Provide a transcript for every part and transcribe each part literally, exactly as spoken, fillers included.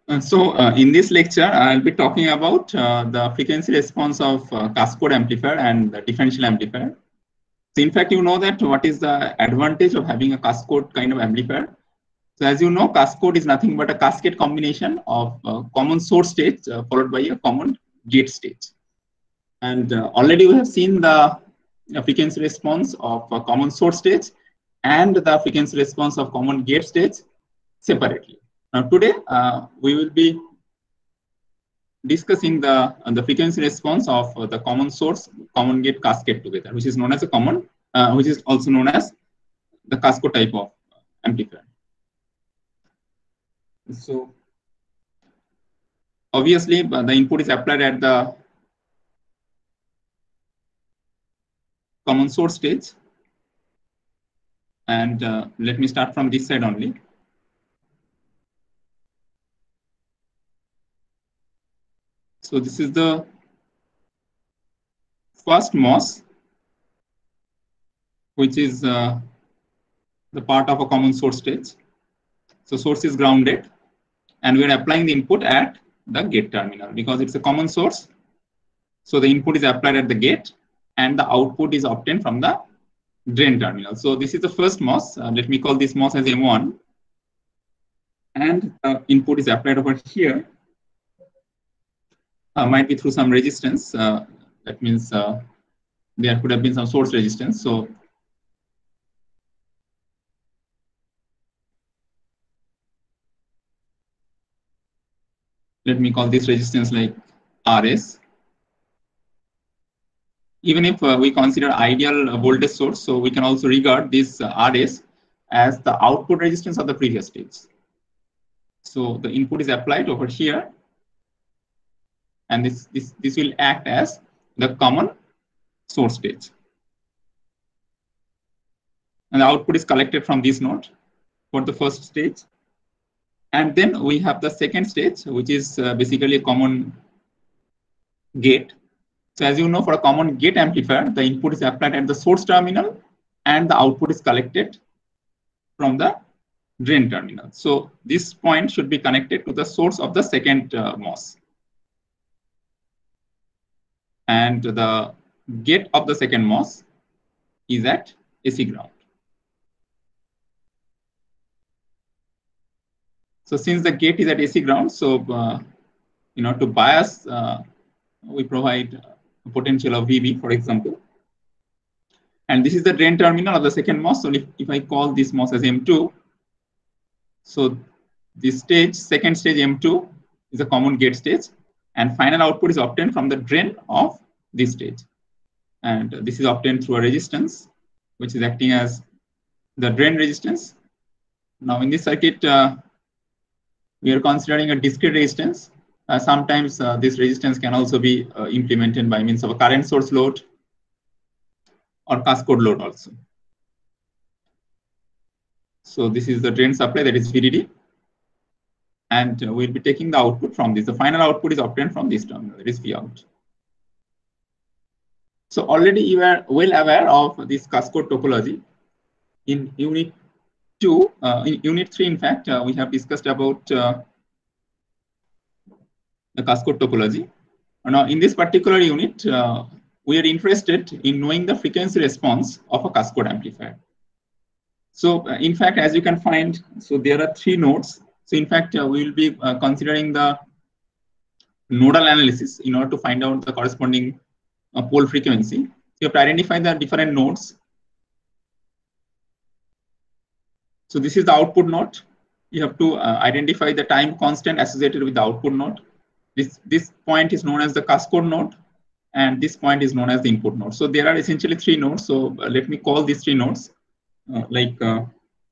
Uh, so uh, in this lecture, I'll be talking about uh, the frequency response of uh, cascode amplifier and the differential amplifier. So in fact, you know that what is the advantage of having a cascode kind of amplifier. So as you know, cascode is nothing but a cascade combination of uh, common source stage uh, followed by a common gate stage. And uh, already we have seen the uh, frequency response of a common source stage and the frequency response of common gate stage separately. Now today uh, we will be discussing the uh, the frequency response of uh, the common source common gate cascade together, which is known as a common, uh, which is also known as the cascode type of amplifier. So obviously uh, the input is applied at the common source stage, and uh, let me start from this side only. So this is the first M O S, which is uh, the part of a common source stage. So source is grounded, and we are applying the input at the gate terminal because it's a common source. So the input is applied at the gate, and the output is obtained from the drain terminal. So this is the first M O S. Uh, let me call this M O S as M one, and the input is applied over here. Uh, might be through some resistance. Uh, that means uh, there could have been some source resistance. So let me call this resistance like R S. Even if uh, we consider ideal uh, voltage source, so we can also regard this uh, R S as the output resistance of the previous stage. So the input is applied over here, and this, this, this will act as the common source stage. And the output is collected from this node for the first stage. And then we have the second stage, which is uh, basically a common gate. So as you know, for a common gate amplifier, the input is applied at the source terminal and the output is collected from the drain terminal. So this point should be connected to the source of the second uh, M O S. And the gate of the second M O S is at A C ground. So since the gate is at A C ground, so uh, you know, to bias, uh, we provide a potential of V B, for example. And this is the drain terminal of the second M O S. So if, if I call this M O S as M two, so this stage, second stage M two is a common gate stage, and final output is obtained from the drain of this stage. And this is obtained through a resistance, which is acting as the drain resistance. Now in this circuit, uh, we are considering a discrete resistance. Uh, sometimes uh, this resistance can also be uh, implemented by means of a current source load or cascode load also. So this is the drain supply, that is V D D. And uh, we'll be taking the output from this. The final output is obtained from this terminal, that is V out. So already you are well aware of this cascode topology. In unit two, uh, in unit three, in fact, uh, we have discussed about uh, the cascode topology. Now, in this particular unit, uh, we are interested in knowing the frequency response of a cascode amplifier. So, uh, in fact, as you can find, so there are three nodes. So, in fact, uh, we will be uh, considering the nodal analysis in order to find out the corresponding uh, pole frequency. So, you have to identify the different nodes. So, this is the output node. You have to uh, identify the time constant associated with the output node. This, this point is known as the cascode node, and this point is known as the input node. So there are essentially three nodes. So uh, let me call these three nodes uh, like uh,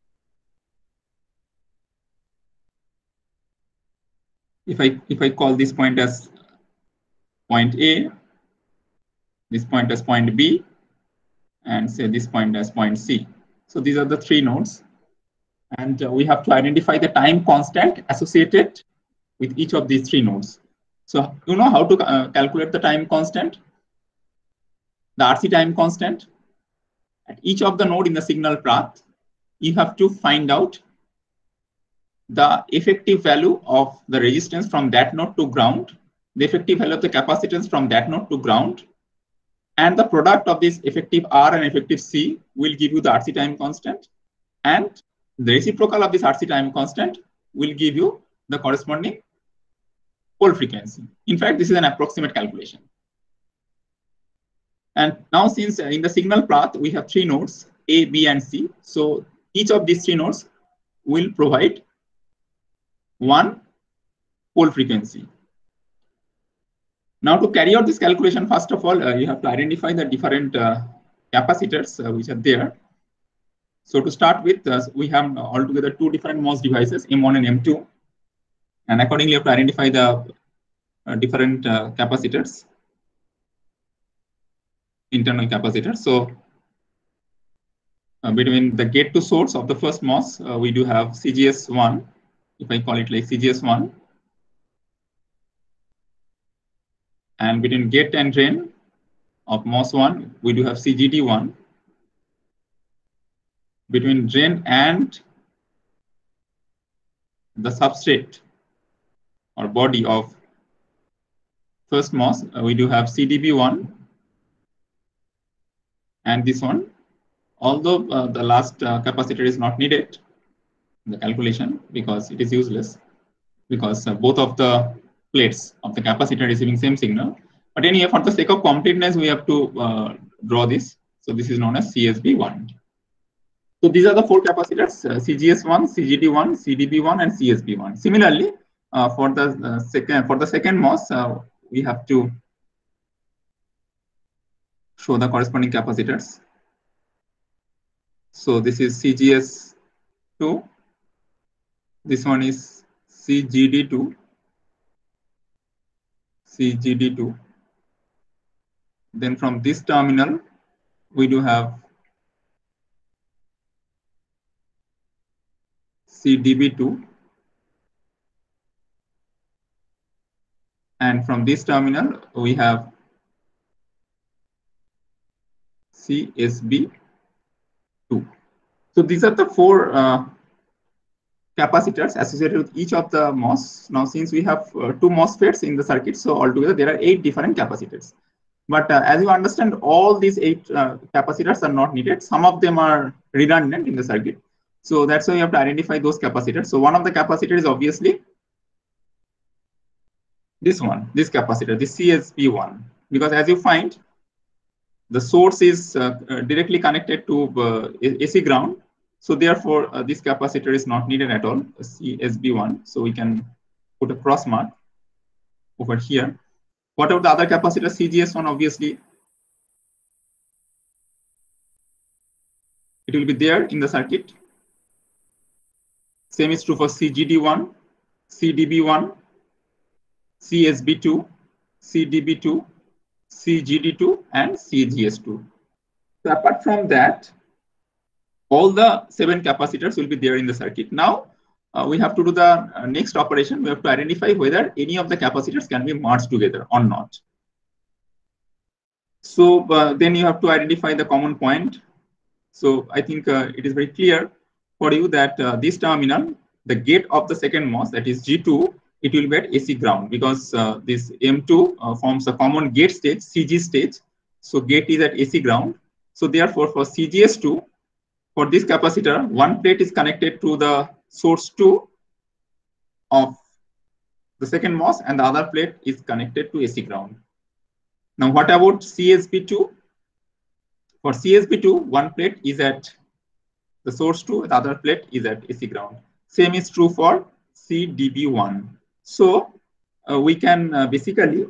if I if I call this point as point A, this point as point B, and say this point as point C. So these are the three nodes, and uh, we have to identify the time constant associated with each of these three nodes. So you know how to uh, calculate the time constant, the R C time constant. At each of the node in the signal path, you have to find out the effective value of the resistance from that node to ground, the effective value of the capacitance from that node to ground, and the product of this effective R and effective C will give you the R C time constant, and the reciprocal of this R C time constant will give you the corresponding pole frequency. In fact, this is an approximate calculation. And now, since in the signal path we have three nodes A, B, and C, so each of these three nodes will provide one pole frequency. Now, to carry out this calculation, first of all, uh, you have to identify the different uh, capacitors uh, which are there. So to start with, uh, we have altogether two different MOS devices, M one and M two. And accordingly, you have to identify the uh, different uh, capacitors, internal capacitors. So uh, between the gate to source of the first MOS, uh, we do have C G S one, if I call it like C G S one. And between gate and drain of MOS one, we do have C G D one. Between drain and the substrate or body of first MOS, uh, we do have C D B one. And this one, although uh, the last uh, capacitor is not needed in the calculation because it is useless, because uh, both of the plates of the capacitor receiving same signal. But anyway, for the sake of completeness, we have to uh, draw this. So this is known as C S B one. So these are the four capacitors, uh, C G S one, C G D one, C D B one, and C S B one. Similarly, uh, for the uh, second for the second MOS, uh, we have to show the corresponding capacitors. So this is C G S two. This one is C G D two. C G D two. Then from this terminal, we do have C D B two. And from this terminal, we have C S B two. So these are the four uh, capacitors associated with each of the MOS. Now, since we have uh, two MOSFETs in the circuit, so altogether there are eight different capacitors. But uh, as you understand, all these eight uh, capacitors are not needed. Some of them are redundant in the circuit. So that's why you have to identify those capacitors. So one of the capacitors is obviously this one, this capacitor, this C S B one, because as you find, the source is uh, uh, directly connected to uh, A C ground. So therefore, uh, this capacitor is not needed at all, C S B one. So we can put a cross mark over here. What about the other capacitor, C G S one, obviously, it will be there in the circuit. Same is true for C G D one, C D B one, C S B two, C D B two, C G D two, and C G S two. So apart from that, all the seven capacitors will be there in the circuit. Now, uh, we have to do the uh, next operation. We have to identify whether any of the capacitors can be merged together or not. So uh, then you have to identify the common point. So I think uh, it is very clear for you that uh, this terminal, the gate of the second MOS, that is G two, it will be at A C ground, because uh, this M two uh, forms a common gate stage, C G stage. So gate is at A C ground. So therefore, for C G S two, for this capacitor, one plate is connected to the source two of the second MOS, and the other plate is connected to A C ground. Now, what about C S B two? For C S B two, one plate is at the source two, the other plate is at A C ground. Same is true for C D B one. So uh, we can uh, basically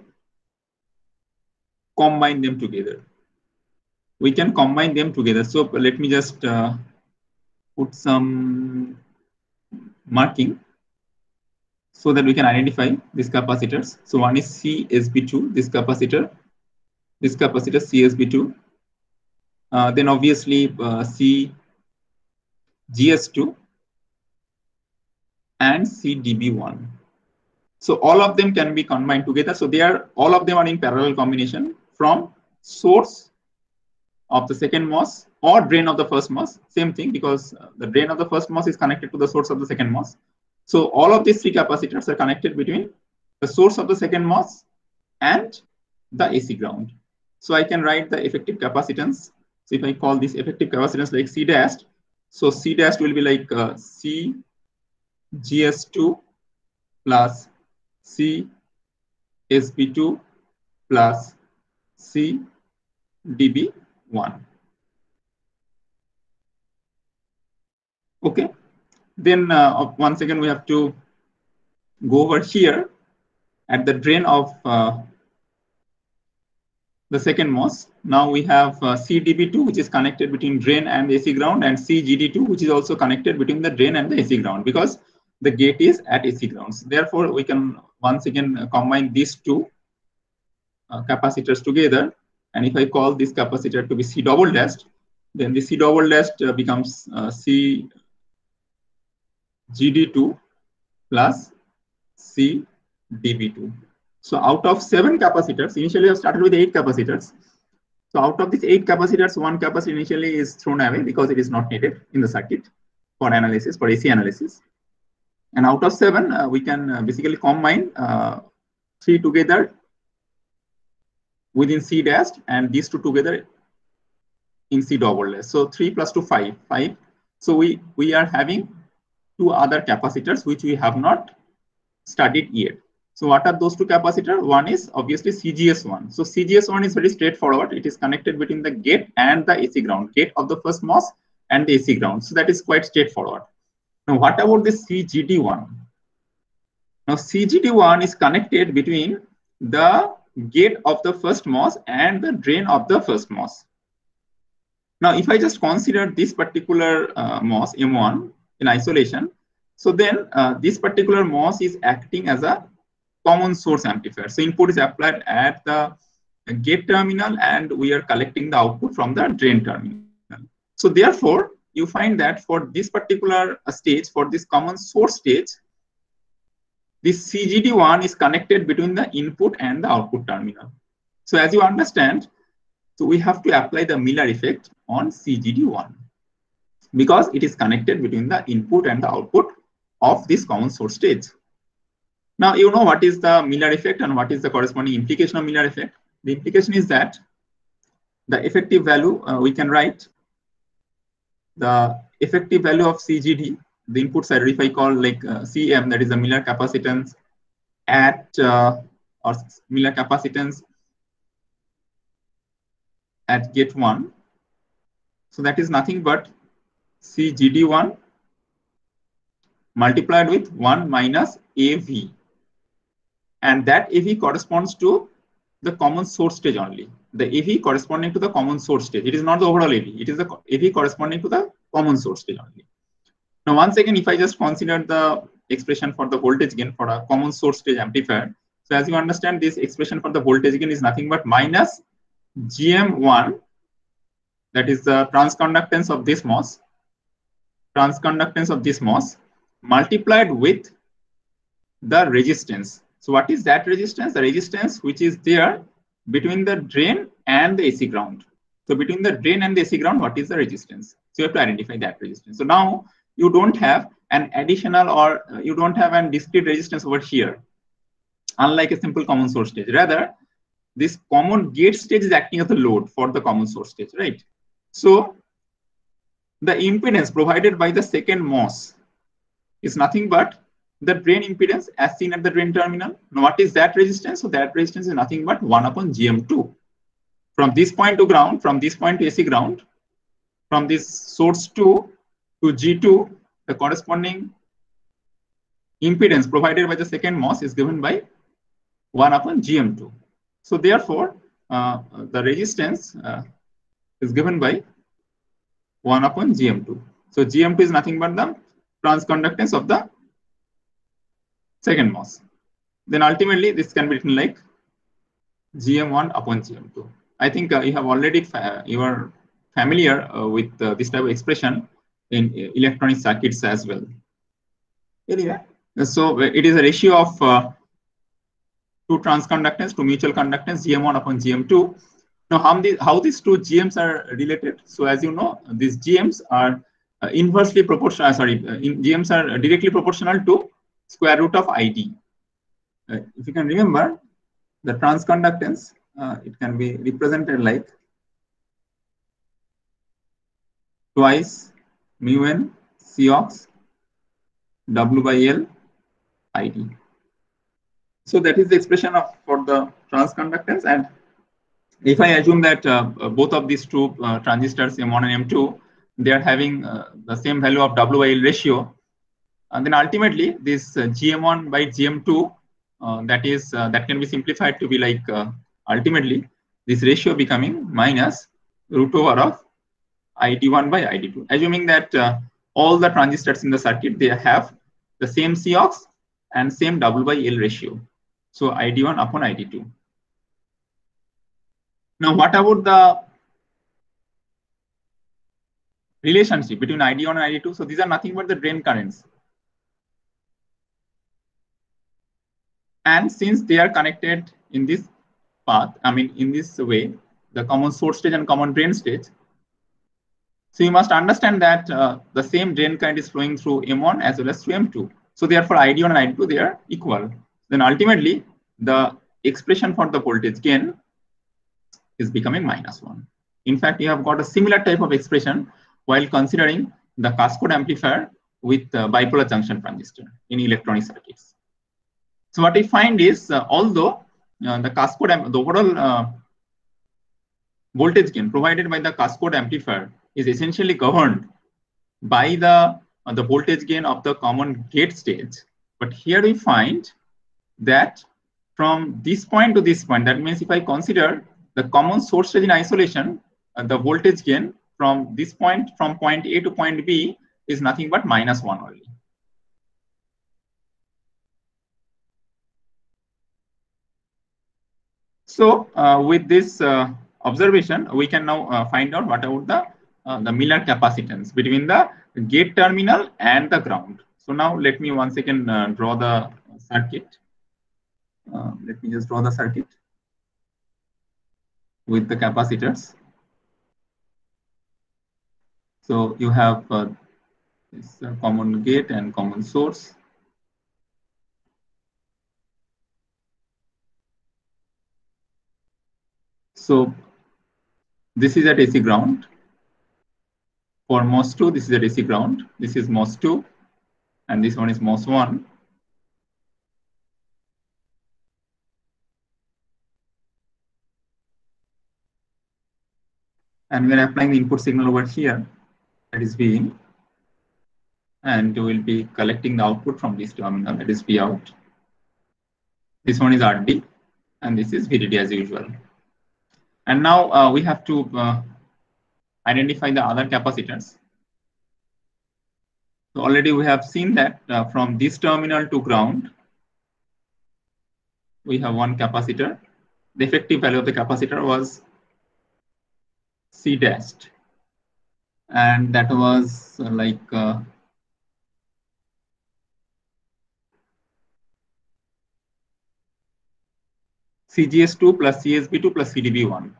combine them together. We can combine them together. So let me just uh, put some marking so that we can identify these capacitors. So one is C S B two, this capacitor, this capacitor C S B two. Uh, then obviously uh, C G S two and C D B one. So all of them can be combined together. So they are, all of them are in parallel combination from source of the second MOS or drain of the first MOS. Same thing, because the drain of the first MOS is connected to the source of the second MOS. So all of these three capacitors are connected between the source of the second MOS and the A C ground. So I can write the effective capacitance. So if I call this effective capacitance like C dash, so C dash will be like uh, C G S two plus C S B two plus C D B one. Okay. Then uh, once again, we have to go over here at the drain of uh, the second MOS. Now we have uh, C D B two, which is connected between drain and A C ground, and C G D two, which is also connected between the drain and the A C ground, because the gate is at A C grounds. Therefore, we can once again combine these two uh, capacitors together. And if I call this capacitor to be C double dashed, then the C double dashed uh, becomes uh, C G D two plus C D B two. So out of seven capacitors, initially I started with eight capacitors. So out of these eight capacitors, one capacitor initially is thrown away because it is not needed in the circuit for analysis, for A C analysis. And out of seven, uh, we can uh, basically combine uh, three together within C dash and these two together in C double dash. So three plus two, five, five. So we, we are having two other capacitors which we have not studied yet. So what are those two capacitors? One is obviously C G S one. So C G S one is very straightforward. It is connected between the gate and the A C ground, gate of the first MOS and the A C ground. So that is quite straightforward. Now what about the C G D one? Now C G D one is connected between the gate of the first MOS and the drain of the first MOS. Now if I just consider this particular uh, MOS M one in isolation, so then uh, this particular MOS is acting as a common source amplifier. So input is applied at the gate terminal and we are collecting the output from the drain terminal. So therefore, you find that for this particular stage, for this common source stage, this C G D one is connected between the input and the output terminal. So as you understand, so we have to apply the Miller effect on C G D one because it is connected between the input and the output of this common source stage. Now, you know what is the Miller effect and what is the corresponding implication of Miller effect. The implication is that the effective value, uh, we can write the effective value of C G D, the input side, if I call like uh, C M, that is the Miller capacitance at, uh, or Miller capacitance at gate one. So that is nothing but C G D one multiplied with one minus A V. And that A V corresponds to the common source stage only. The A V corresponding to the common source stage. It is not the overall A V. It is the A V corresponding to the common source stage only. Now, once again, if I just consider the expression for the voltage gain for a common source stage amplifier. So as you understand, this expression for the voltage gain is nothing but minus G M one, that is the transconductance of this MOS, transconductance of this MOS multiplied with the resistance. So what is that resistance? The resistance which is there between the drain and the A C ground. So between the drain and the A C ground, what is the resistance? So you have to identify that resistance. So now you don't have an additional or uh, you don't have a discrete resistance over here, unlike a simple common source stage. Rather, this common gate stage is acting as a load for the common source stage, right? So the impedance provided by the second MOS is nothing but the drain impedance as seen at the drain terminal. Now, what is that resistance? So that resistance is nothing but one upon G M two. From this point to ground, from this point to A C ground, from this source two to G two, the corresponding impedance provided by the second MOS is given by one upon G M two. So therefore, uh, the resistance uh, is given by one upon G M two. So G M two is nothing but the transconductance of the second MOS. Then ultimately, this can be written like G M one upon G M two. I think uh, you have already, you are familiar uh, with uh, this type of expression in uh, electronic circuits as well. Anyway, so it is a ratio of uh, two transconductance to mutual conductance, G M one upon G M two. Now, how, the, how these two G Ms are related? So as you know, these G Ms are uh, inversely proportional, sorry, uh, in G Ms are directly proportional to square root of I D. Uh, if you can remember, the transconductance, uh, it can be represented like twice mu n Cox W by L I D. So that is the expression of for the transconductance. And if I assume that uh, both of these two uh, transistors M one and M two, they are having uh, the same value of W by L ratio, and then ultimately this uh, G M one by G M two, uh, that is uh, that can be simplified to be like uh, ultimately this ratio becoming minus root over of I D one by I D two, assuming that uh, all the transistors in the circuit, they have the same Cox and same W by L ratio. So I D one upon I D two. Now, what about the relationship between I D one and I D two? So these are nothing but the drain currents. And since they are connected in this path, I mean, in this way, the common source stage and common drain stage. So you must understand that uh, the same drain current is flowing through M one as well as through M two. So therefore, I D one and I D two, they are equal. Then ultimately, the expression for the voltage gain is becoming minus one. In fact, you have got a similar type of expression while considering the cascode amplifier with uh, bipolar junction transistor in electronic circuits. So what I find is, uh, although uh, the cascode, the overall uh, voltage gain provided by the cascode amplifier is essentially governed by the, uh, the voltage gain of the common gate stage, but here we find that from this point to this point, that means if I consider the common source stage in isolation, uh, the voltage gain from this point, from point A to point B, is nothing but minus one only. So uh, with this uh, observation, we can now uh, find out what about the, uh, the Miller capacitance between the gate terminal and the ground. So now let me once again uh, draw the circuit. Uh, let me just draw the circuit with the capacitors. So you have uh, this uh, common gate and common source. So this is at A C ground. For M O S two, this is at A C ground. This is M O S two, and this one is M O S one. And we are applying the input signal over here, that is V in, and we will be collecting the output from this terminal, that is V out. This one is R D, and this is V D D as usual. And now uh, we have to uh, identify the other capacitors. So already we have seen that uh, from this terminal to ground, we have one capacitor. The effective value of the capacitor was C dashed, and that was uh, like uh, C G S two plus C S B two plus C D B one.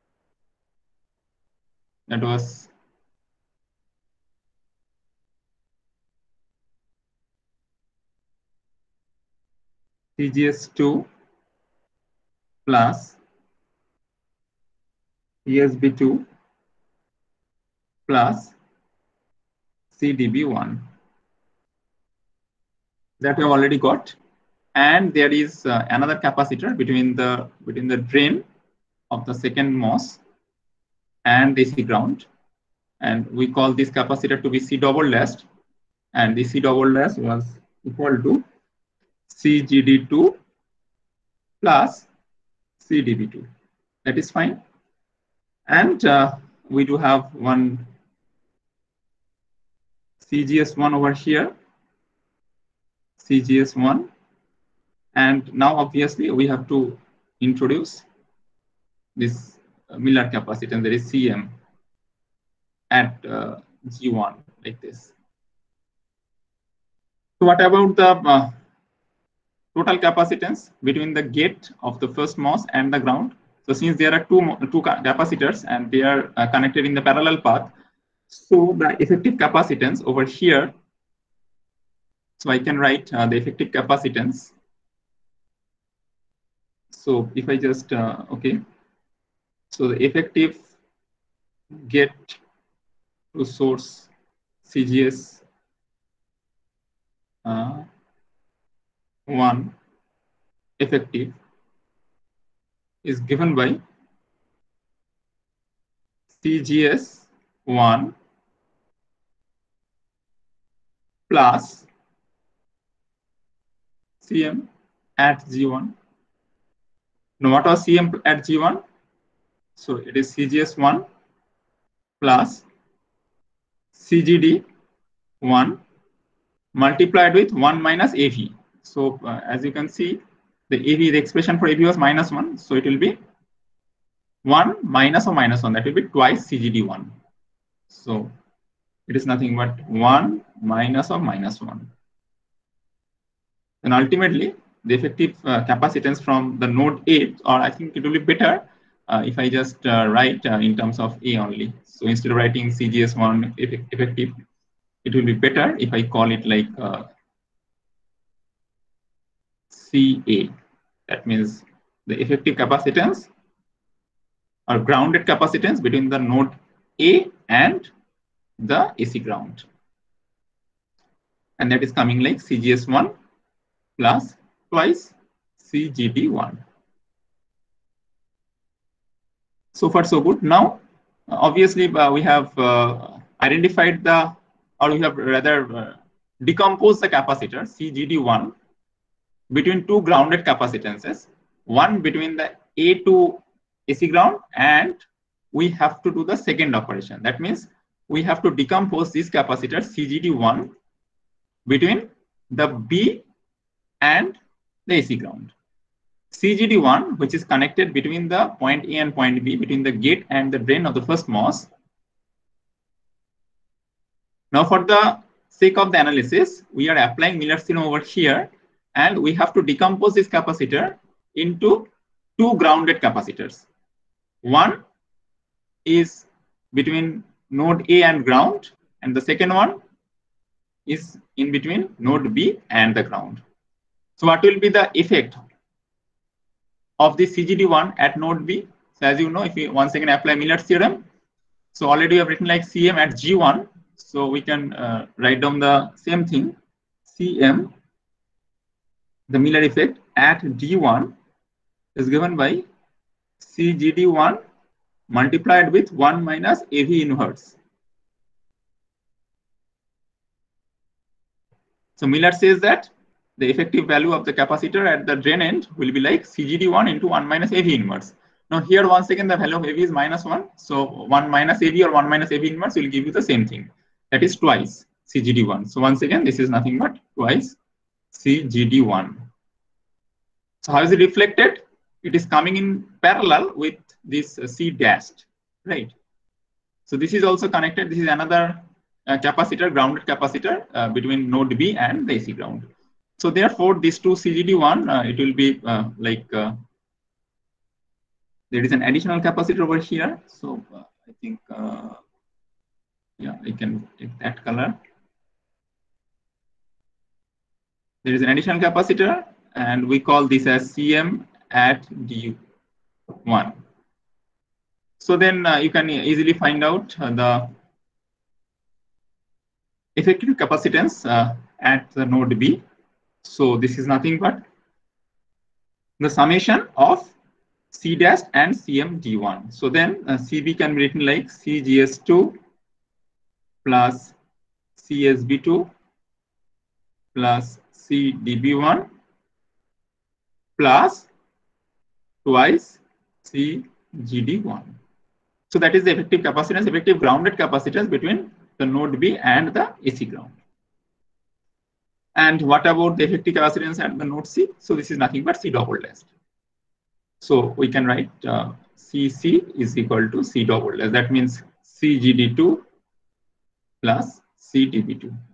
That was C G S two plus C S B two plus C D B one. That we have already got. And there is uh, another capacitor between the between the drain of the second M O S and A C ground, and we call this capacitor to be C double dashed, and the C double dash was equal to C G D two plus C D B two. That is fine. And uh, we do have one C G S one over here, C G S one. And now obviously we have to introduce this Miller capacitance, that is C M, at uh, G one, like this. So what about the uh, total capacitance between the gate of the first M O S and the ground? So since there are two, two capacitors and they are uh, connected in the parallel path, so the effective capacitance over here So I can write uh, the effective capacitance. So if I just, uh, okay. So the effective gate to source C G S uh, one effective is given by C G S one plus C M at G one. Now what was C M at G one? So it is C G S one plus C G D one multiplied with one minus A V. So uh, as you can see, the A V, the expression for A V was minus one. So it will be one minus or minus one. That will be twice C G D one. So it is nothing but one minus or minus one. And ultimately, the effective uh, capacitance from the node A, or I think it will be better uh, if I just uh, write uh, in terms of A only. So instead of writing C G S one effective, it will be better if I call it like uh, C A. That means the effective capacitance or grounded capacitance between the node A and the A C ground. And that is coming like C G S one plus twice C G D one. So far so good. Now, uh, obviously, uh, we have uh, identified the, or we have rather uh, decomposed the capacitor C G D one between two grounded capacitances, one between the A to A C ground, and we have to do the second operation. That means we have to decompose this capacitor C G D one between the B and the A C ground. C G D one, which is connected between the point A and point B, between the gate and the drain of the first MOS. Now, for the sake of the analysis, we are applying Miller's theorem over here, and we have to decompose this capacitor into two grounded capacitors. One is between node A and ground, and the second one is in between node B and the ground. So what will be the effect of the C G D one at node B? So as you know, if we once again apply Miller's theorem, so already we have written like C M at G one. So we can uh, write down the same thing, C M, the Miller effect at D one is given by C G D one multiplied with one minus A V inverse. So Miller says that the effective value of the capacitor at the drain end will be like C G D one into one minus A V inverse. Now here once again the value of A V is minus one. So one minus A V or one minus A V inverse will give you the same thing. That is twice C G D one. So once again, this is nothing but twice C G D one. So how is it reflected? It is coming in parallel with this uh, C dashed, right? So this is also connected. This is another uh, capacitor, grounded capacitor uh, between node B and the A C ground. So therefore, these two C G D one, uh, it will be uh, like uh, there is an additional capacitor over here. So uh, I think. Uh, Yeah, I can take that color. There is an additional capacitor, and we call this as C M at D one. So then uh, you can easily find out uh, the effective capacitance uh, at the node B. So this is nothing but the summation of C dash and C M D one. So then uh, C B can be written like C G S two plus C S B two plus C D B one plus twice C G D one. So that is the effective capacitance, effective grounded capacitance between the node B and the A C ground. And what about the effective capacitance at the node C? So this is nothing but C double dash. So we can write uh, C C is equal to C double dash. That means C G D two plus C D B two.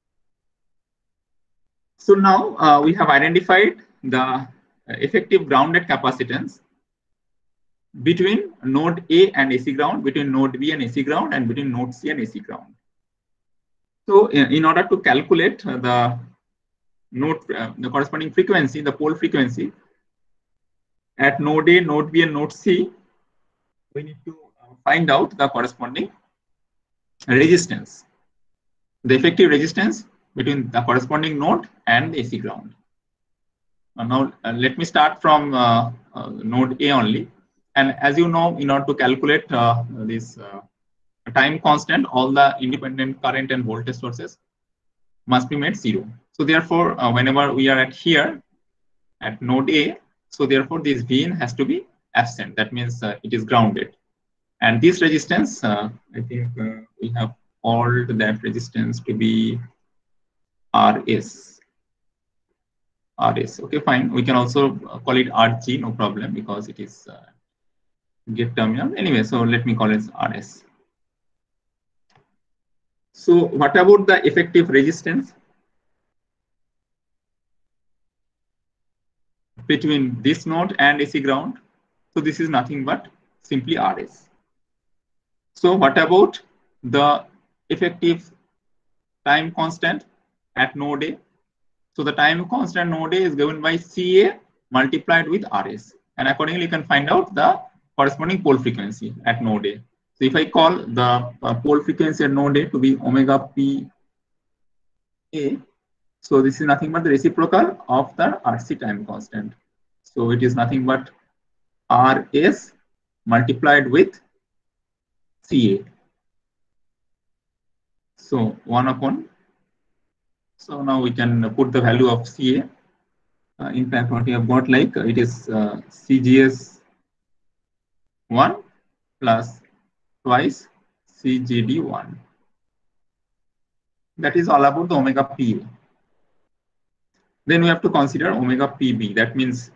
So now uh, we have identified the effective grounded capacitance between node A and A C ground, between node B and A C ground, and between node C and A C ground. So in order to calculate the node, uh, the corresponding frequency, the pole frequency at node A, node B, and node C, we need to find out the corresponding resistance, the effective resistance between the corresponding node and the A C ground. Uh, now, uh, let me start from uh, uh, node A only. And as you know, in order to calculate uh, this uh, time constant, all the independent current and voltage sources must be made zero. So therefore, uh, whenever we are at here, at node A, so therefore this V in has to be absent. That means uh, it is grounded. And this resistance, uh, I think uh, we have called that resistance to be R S. R S. Okay, fine. We can also call it R G, no problem, because it is uh, gate terminal. Anyway, so let me call it R S. So what about the effective resistance between this node and A C ground? So this is nothing but simply R S. So what about the effective time constant at node A? So the time constant node A is given by C A multiplied with R S. And accordingly, you can find out the corresponding pole frequency at node A. So if I call the uh, pole frequency at node A to be omega P A, so this is nothing but the reciprocal of the R C time constant. So it is nothing but R S multiplied with C A. So one upon. So now we can put the value of C A. Uh, in fact, what we have got, like, it is uh, C G S one plus twice C G D one. That is all about the omega P A. Then we have to consider omega P B. That means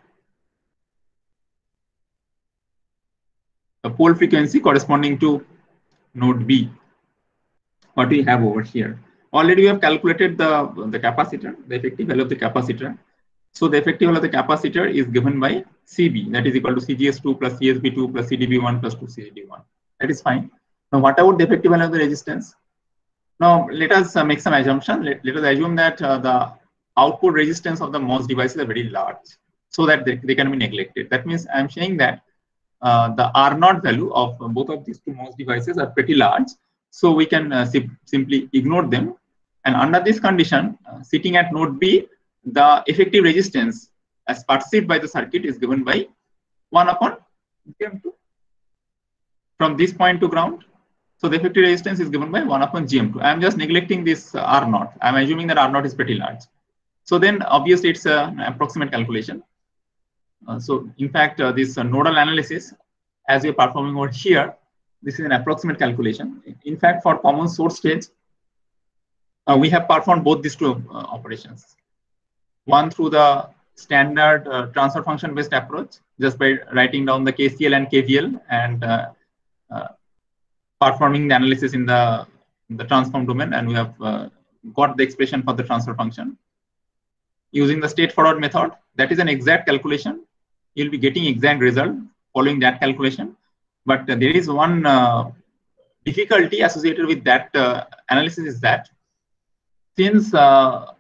the pole frequency corresponding to node B. What we have over here. Already we have calculated the, the capacitor, the effective value of the capacitor. So the effective value of the capacitor is given by C B, that is equal to C G S two plus C S B two plus C D B one plus two C D B one. That is fine. Now, what about the effective value of the resistance? Now, let us uh, make some assumption. Let, let us assume that uh, the output resistance of the MOS devices are very large, so that they, they can be neglected. That means I am saying that uh, the R naught value of both of these two MOS devices are pretty large, so we can uh, sim simply ignore them. And under this condition, uh, sitting at node B, the effective resistance as perceived by the circuit is given by one upon G M two from this point to ground. So the effective resistance is given by one upon G M two. I am just neglecting this uh, R naught. I am assuming that R naught is pretty large. So then obviously it's uh, an approximate calculation. Uh, so in fact, uh, this uh, nodal analysis, as we are performing over here, this is an approximate calculation. In fact, for common source stage, uh, we have performed both these two uh, operations. One through the standard uh, transfer function based approach, just by writing down the K C L and K V L and uh, uh, performing the analysis in the, in the transform domain, and we have uh, got the expression for the transfer function. Using the state forward method, that is an exact calculation. You'll be getting exact result following that calculation. But uh, there is one uh, difficulty associated with that uh, analysis is that since uh,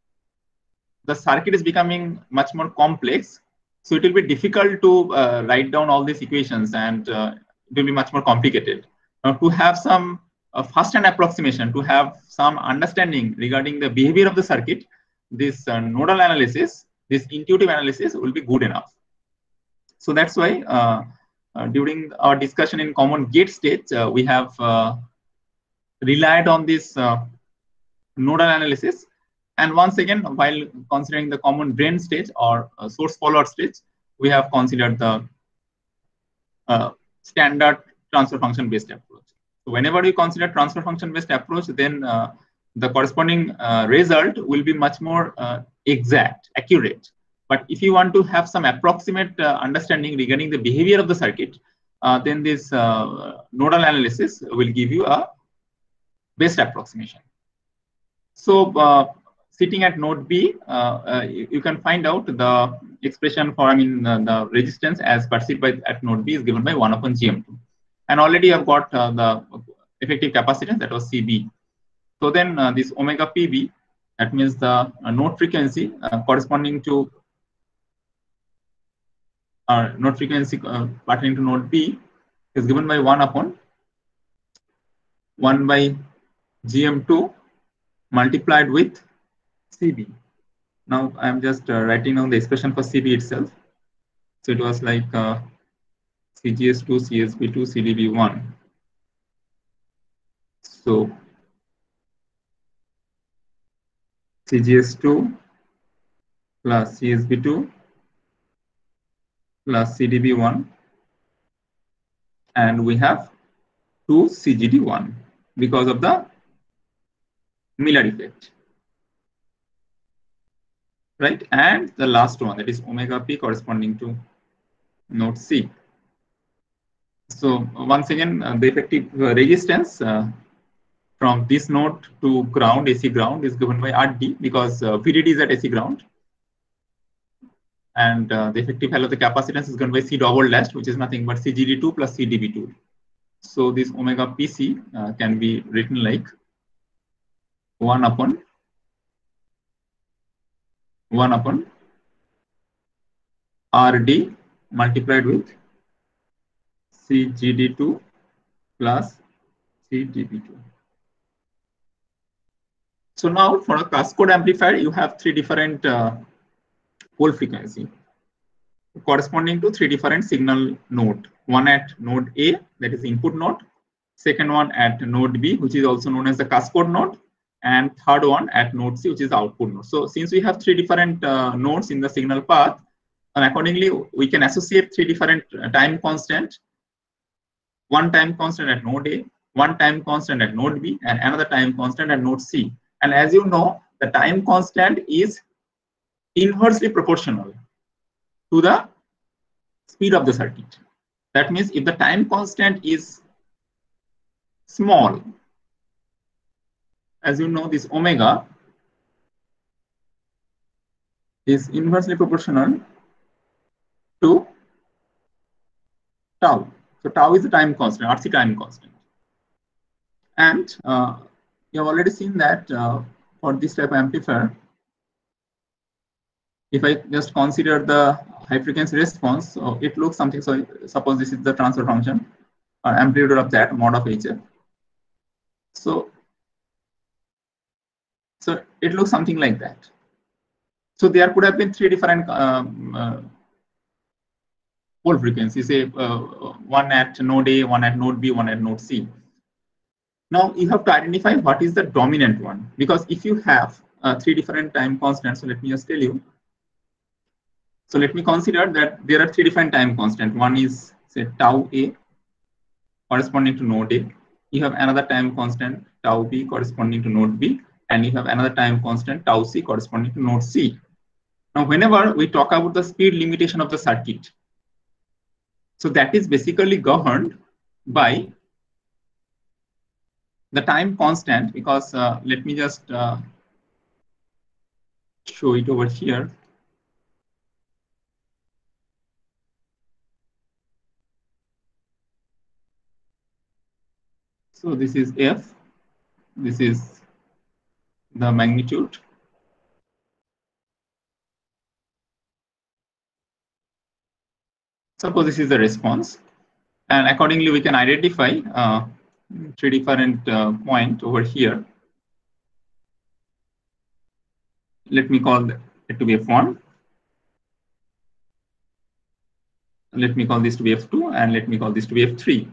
the circuit is becoming much more complex, so it will be difficult to uh, write down all these equations, and uh, it will be much more complicated. Now, to have some uh, first-hand approximation, to have some understanding regarding the behavior of the circuit, this uh, nodal analysis, this intuitive analysis will be good enough. So that's why uh, uh, during our discussion in common gate stage, uh, we have uh, relied on this uh, nodal analysis. And once again, while considering the common drain stage or uh, source follower stage, we have considered the uh, standard transfer function based approach. So whenever we consider transfer function based approach, then uh, the corresponding uh, result will be much more uh, exact, accurate. But if you want to have some approximate uh, understanding regarding the behavior of the circuit, uh, then this uh, nodal analysis will give you a best approximation. So uh, sitting at node B, uh, uh, you, you can find out the expression for, I mean, uh, the resistance as perceived by at node B is given by one upon G M two. And already I've got uh, the effective capacitance, that was C B. So then uh, this omega P B That means the uh, node frequency uh, corresponding to uh, node frequency uh, pertaining to node B is given by one upon one by G M two multiplied with C B. Now I am just uh, writing down the expression for C B itself. So it was like uh, C G S two, C S B two, C D B one. So C G S two plus C S B two plus C D B one, and we have two C G D one because of the Miller effect, right? And the last one, that is omega p corresponding to node C. So once again, uh, the effective uh, resistance uh, from this node to ground, A C ground, is given by R D because uh, V D D is at A C ground. And uh, the effective value of the capacitance is given by C double dash, which is nothing but C G D two plus C D B two. So this omega P C uh, can be written like one upon one upon R D multiplied with C G D two plus C D B two. So now for a cascode amplifier, you have three different uh, pole frequency corresponding to three different signal node. One at node A, that is input node. Second one at node B, which is also known as the cascode node. And third one at node C, which is output node. So since we have three different uh, nodes in the signal path, and accordingly, we can associate three different time constant. One time constant at node A, one time constant at node B, and another time constant at node C. And as you know, the time constant is inversely proportional to the speed of the circuit. That means if the time constant is small, as you know, this omega is inversely proportional to tau. So tau is the time constant, R C time constant. And uh, you have already seen that uh, for this type of amplifier, if I just consider the high frequency response, so it looks something. So suppose this is the transfer function or amplitude of that mod of H F. So, so it looks something like that. So there could have been three different um, uh, pole frequencies, say uh, one at node A, one at node B, one at node C. Now you have to identify what is the dominant one, because if you have uh, three different time constants, so let me just tell you. So let me consider that there are three different time constants. One is say tau A corresponding to node A. You have another time constant tau B corresponding to node B, and you have another time constant tau C corresponding to node C. Now, whenever we talk about the speed limitation of the circuit, so that is basically governed by the time constant, because uh, let me just uh, show it over here. So this is F, this is the magnitude. Suppose this is the response, and accordingly we can identify uh, three different uh, points over here. Let me call it to be F one. Let me call this to be F two, and let me call this to be F three.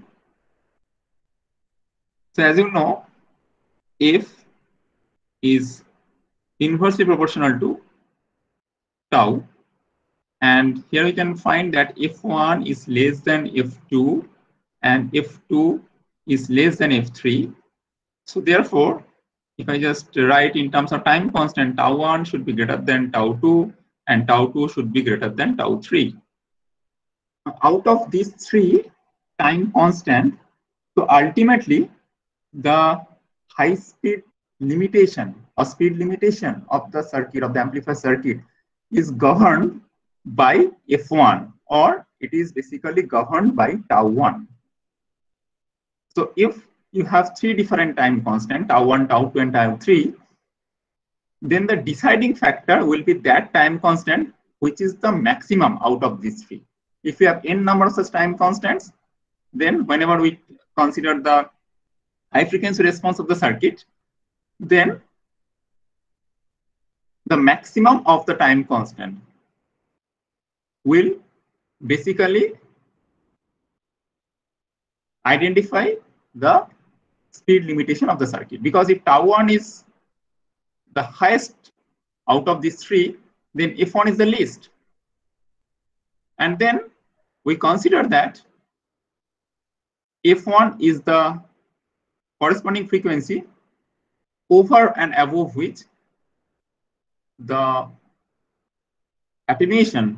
So as you know, F is inversely proportional to tau, and here we can find that F one is less than F two and F two is less than F three. So therefore, if I just write in terms of time constant, tau one should be greater than tau two and tau two should be greater than tau three. Out of these three time constant, so ultimately the high speed limitation or speed limitation of the circuit, of the amplifier circuit, is governed by F one, or it is basically governed by tau one. So if you have three different time constant, tau one, tau two, and tau three, then the deciding factor will be that time constant, which is the maximum out of these three. If we have n number of such time constants, then whenever we consider the high frequency response of the circuit, then the maximum of the time constant will basically identify the speed limitation of the circuit. Because if tau one is the highest out of these three, then F one is the least. And then we consider that F one is the corresponding frequency over and above which the attenuation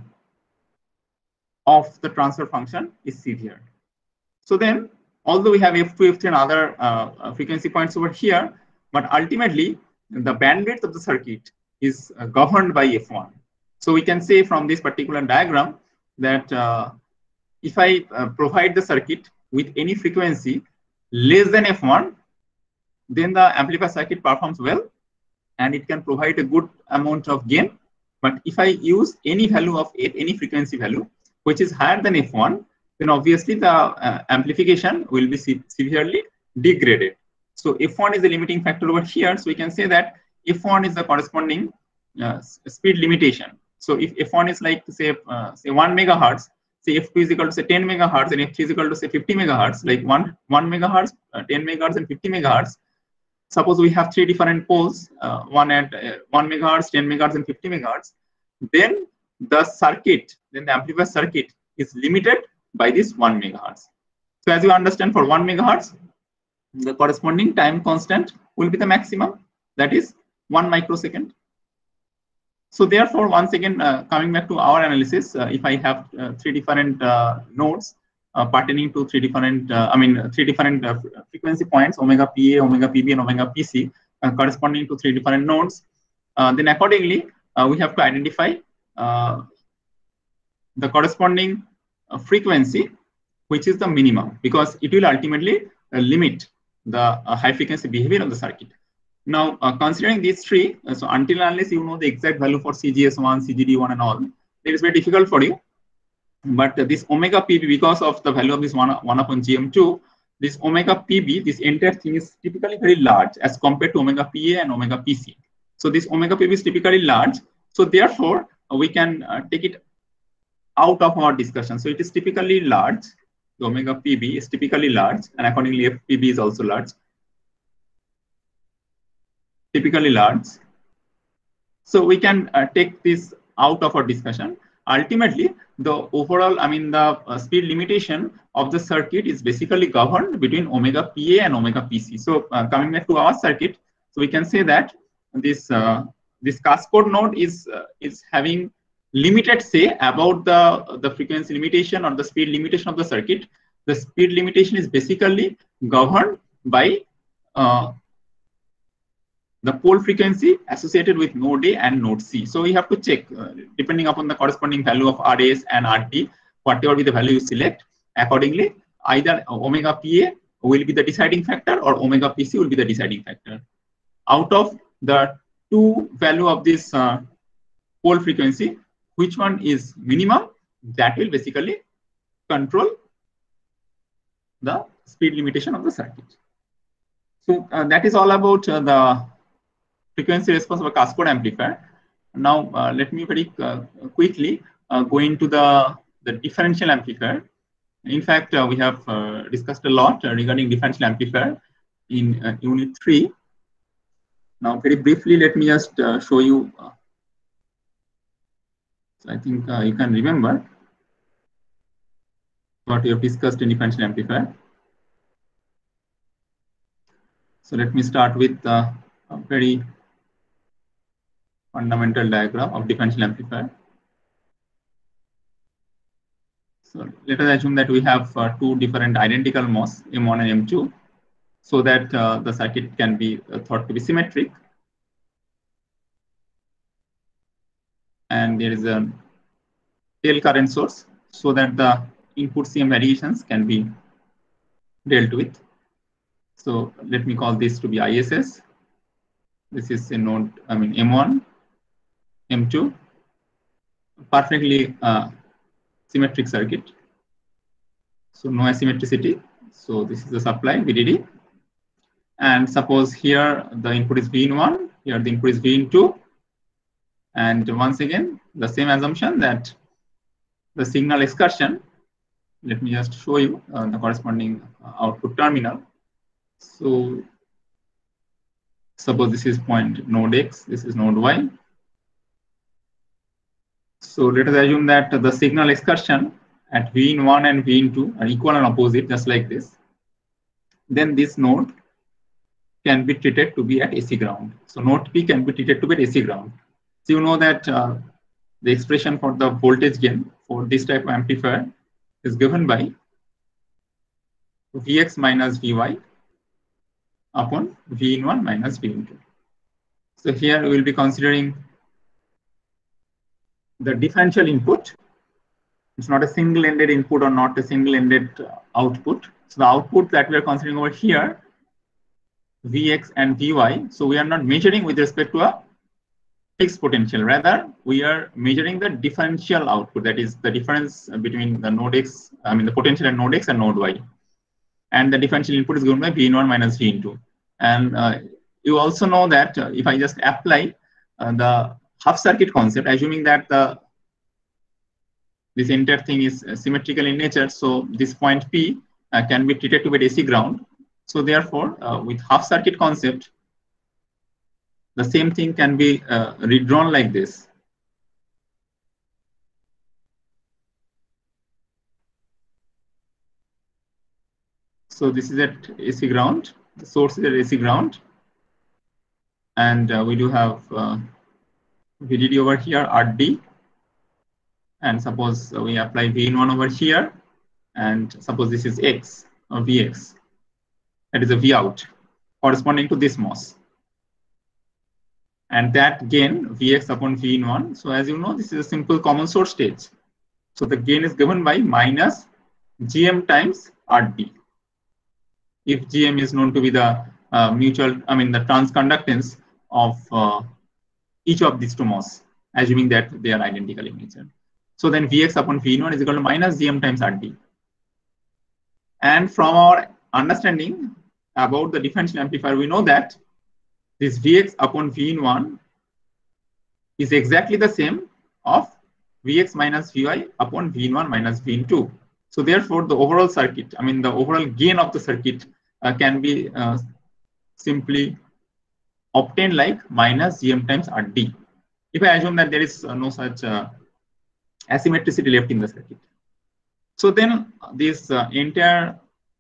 of the transfer function is severe. So then, although we have F two, F three and other uh, frequency points over here, but ultimately the bandwidth of the circuit is uh, governed by F one. So we can say from this particular diagram that uh, if I uh, provide the circuit with any frequency less than F one, then the amplifier circuit performs well and it can provide a good amount of gain. But if I use any value of F, any frequency value which is higher than F one, then obviously the uh, amplification will be se severely degraded. So F one is the limiting factor over here. So we can say that F one is the corresponding uh, speed limitation. So if F one is like say uh, say one megahertz, say F two is equal to say ten megahertz, and F three is equal to say fifty megahertz, like one one megahertz, uh, ten megahertz, and fifty megahertz. Suppose we have three different poles, uh, one at uh, one megahertz, ten megahertz, and fifty megahertz. Then the circuit, then the amplifier circuit is limited by this one megahertz. So as you understand, for one megahertz, the corresponding time constant will be the maximum, that is one microsecond. So therefore, once again, uh, coming back to our analysis, uh, if I have uh, three different uh, nodes uh, pertaining to three different, uh, I mean, three different uh, frequency points, omega P A, omega P B, and omega P C, uh, corresponding to three different nodes, uh, then accordingly, uh, we have to identify uh, the corresponding uh, frequency, which is the minimum, because it will ultimately uh, limit the uh, high frequency behavior of the circuit. Now, uh, considering these three, uh, so until unless you know the exact value for C G S one, C G D one, and all, it is very difficult for you. But uh, this omega P B, because of the value of this one, one upon G M two, this omega P B, this entire thing is typically very large as compared to omega P A and omega P C. So this omega P B is typically large. So therefore, uh, we can uh, take it out of our discussion. So it is typically large. The omega P B is typically large, and accordingly F P B is also large. Typically large. So we can uh, take this out of our discussion. Ultimately, the overall, I mean, the uh, speed limitation of the circuit is basically governed between omega P A and omega P C. So uh, coming back to our circuit, so we can say that this uh, this cascode node is uh, is having limited say about the the frequency limitation or the speed limitation of the circuit. The speed limitation is basically governed by uh, the pole frequency associated with node A and node C. So we have to check uh, depending upon the corresponding value of R S and R T, whatever be the value you select. Accordingly, either omega P A will be the deciding factor or omega P C will be the deciding factor. Out of the two value of this uh, pole frequency, which one is minimum, that will basically control the speed limitation of the circuit. So uh, that is all about uh, the frequency response of a cascode amplifier. Now uh, let me very uh, quickly uh, go into the, the differential amplifier. In fact, uh, we have uh, discussed a lot uh, regarding differential amplifier in uh, unit three. Now very briefly, let me just uh, show you. Uh, so I think uh, you can remember what we have discussed in differential amplifier. So let me start with uh, a very fundamental diagram of differential amplifier. So let us assume that we have uh, two different identical M O S, M one and M two, so that uh, the circuit can be uh, thought to be symmetric. And there is a tail current source, so that the input C M variations can be dealt with. So let me call this to be I S S. This is a node, I mean M one, M two, perfectly uh, symmetric circuit. So no asymmetricity. So this is the supply V D D. And suppose here the input is V in one, here the input is V in two. And once again, the same assumption that the signal excursion, let me just show you uh, the corresponding output terminal. So suppose this is point node X, this is node Y. So let us assume that the signal excursion at V in one and V in two are equal and opposite, just like this. Then this node can be treated to be at A C ground. So node P can be treated to be at A C ground. So you know that uh, the expression for the voltage gain for this type of amplifier is given by Vx minus Vy upon V in one minus V in two. So here we will be considering the differential input. It's not a single-ended input or not a single-ended output. So the output that we are considering over here, Vx and Vy, so we are not measuring with respect to a fixed potential. Rather, we are measuring the differential output, that is the difference between the node X, I mean the potential at node X and node Y. And the differential input is given by V in one minus V in two. And uh, you also know that uh, if I just apply uh, the half circuit concept, assuming that the this entire thing is uh, symmetrical in nature, so this point P uh, can be treated to be A C ground. So therefore, uh, with half circuit concept, the same thing can be uh, redrawn like this. So this is at A C ground, the source is at A C ground, and uh, we do have uh, V D D over here, R D, and suppose we apply V in one over here, and suppose this is X or Vx, that is a V out corresponding to this M O S. And that gain Vx upon V in one. So as you know, this is a simple common source stage. So the gain is given by minus Gm times R D. If Gm is known to be the uh, mutual, I mean the transconductance of uh, each of these two M O S, assuming that they are identical in nature. So then Vx upon V in one is equal to minus Gm times R D. And from our understanding about the differential amplifier, we know that this Vx upon V in one is exactly the same of Vx minus Vy upon V in one minus V in two. So therefore, the overall circuit, I mean the overall gain of the circuit uh, can be uh, simply obtained like minus Gm times R D. If I assume that there is uh, no such uh, asymmetricity left in the circuit. So then this uh, entire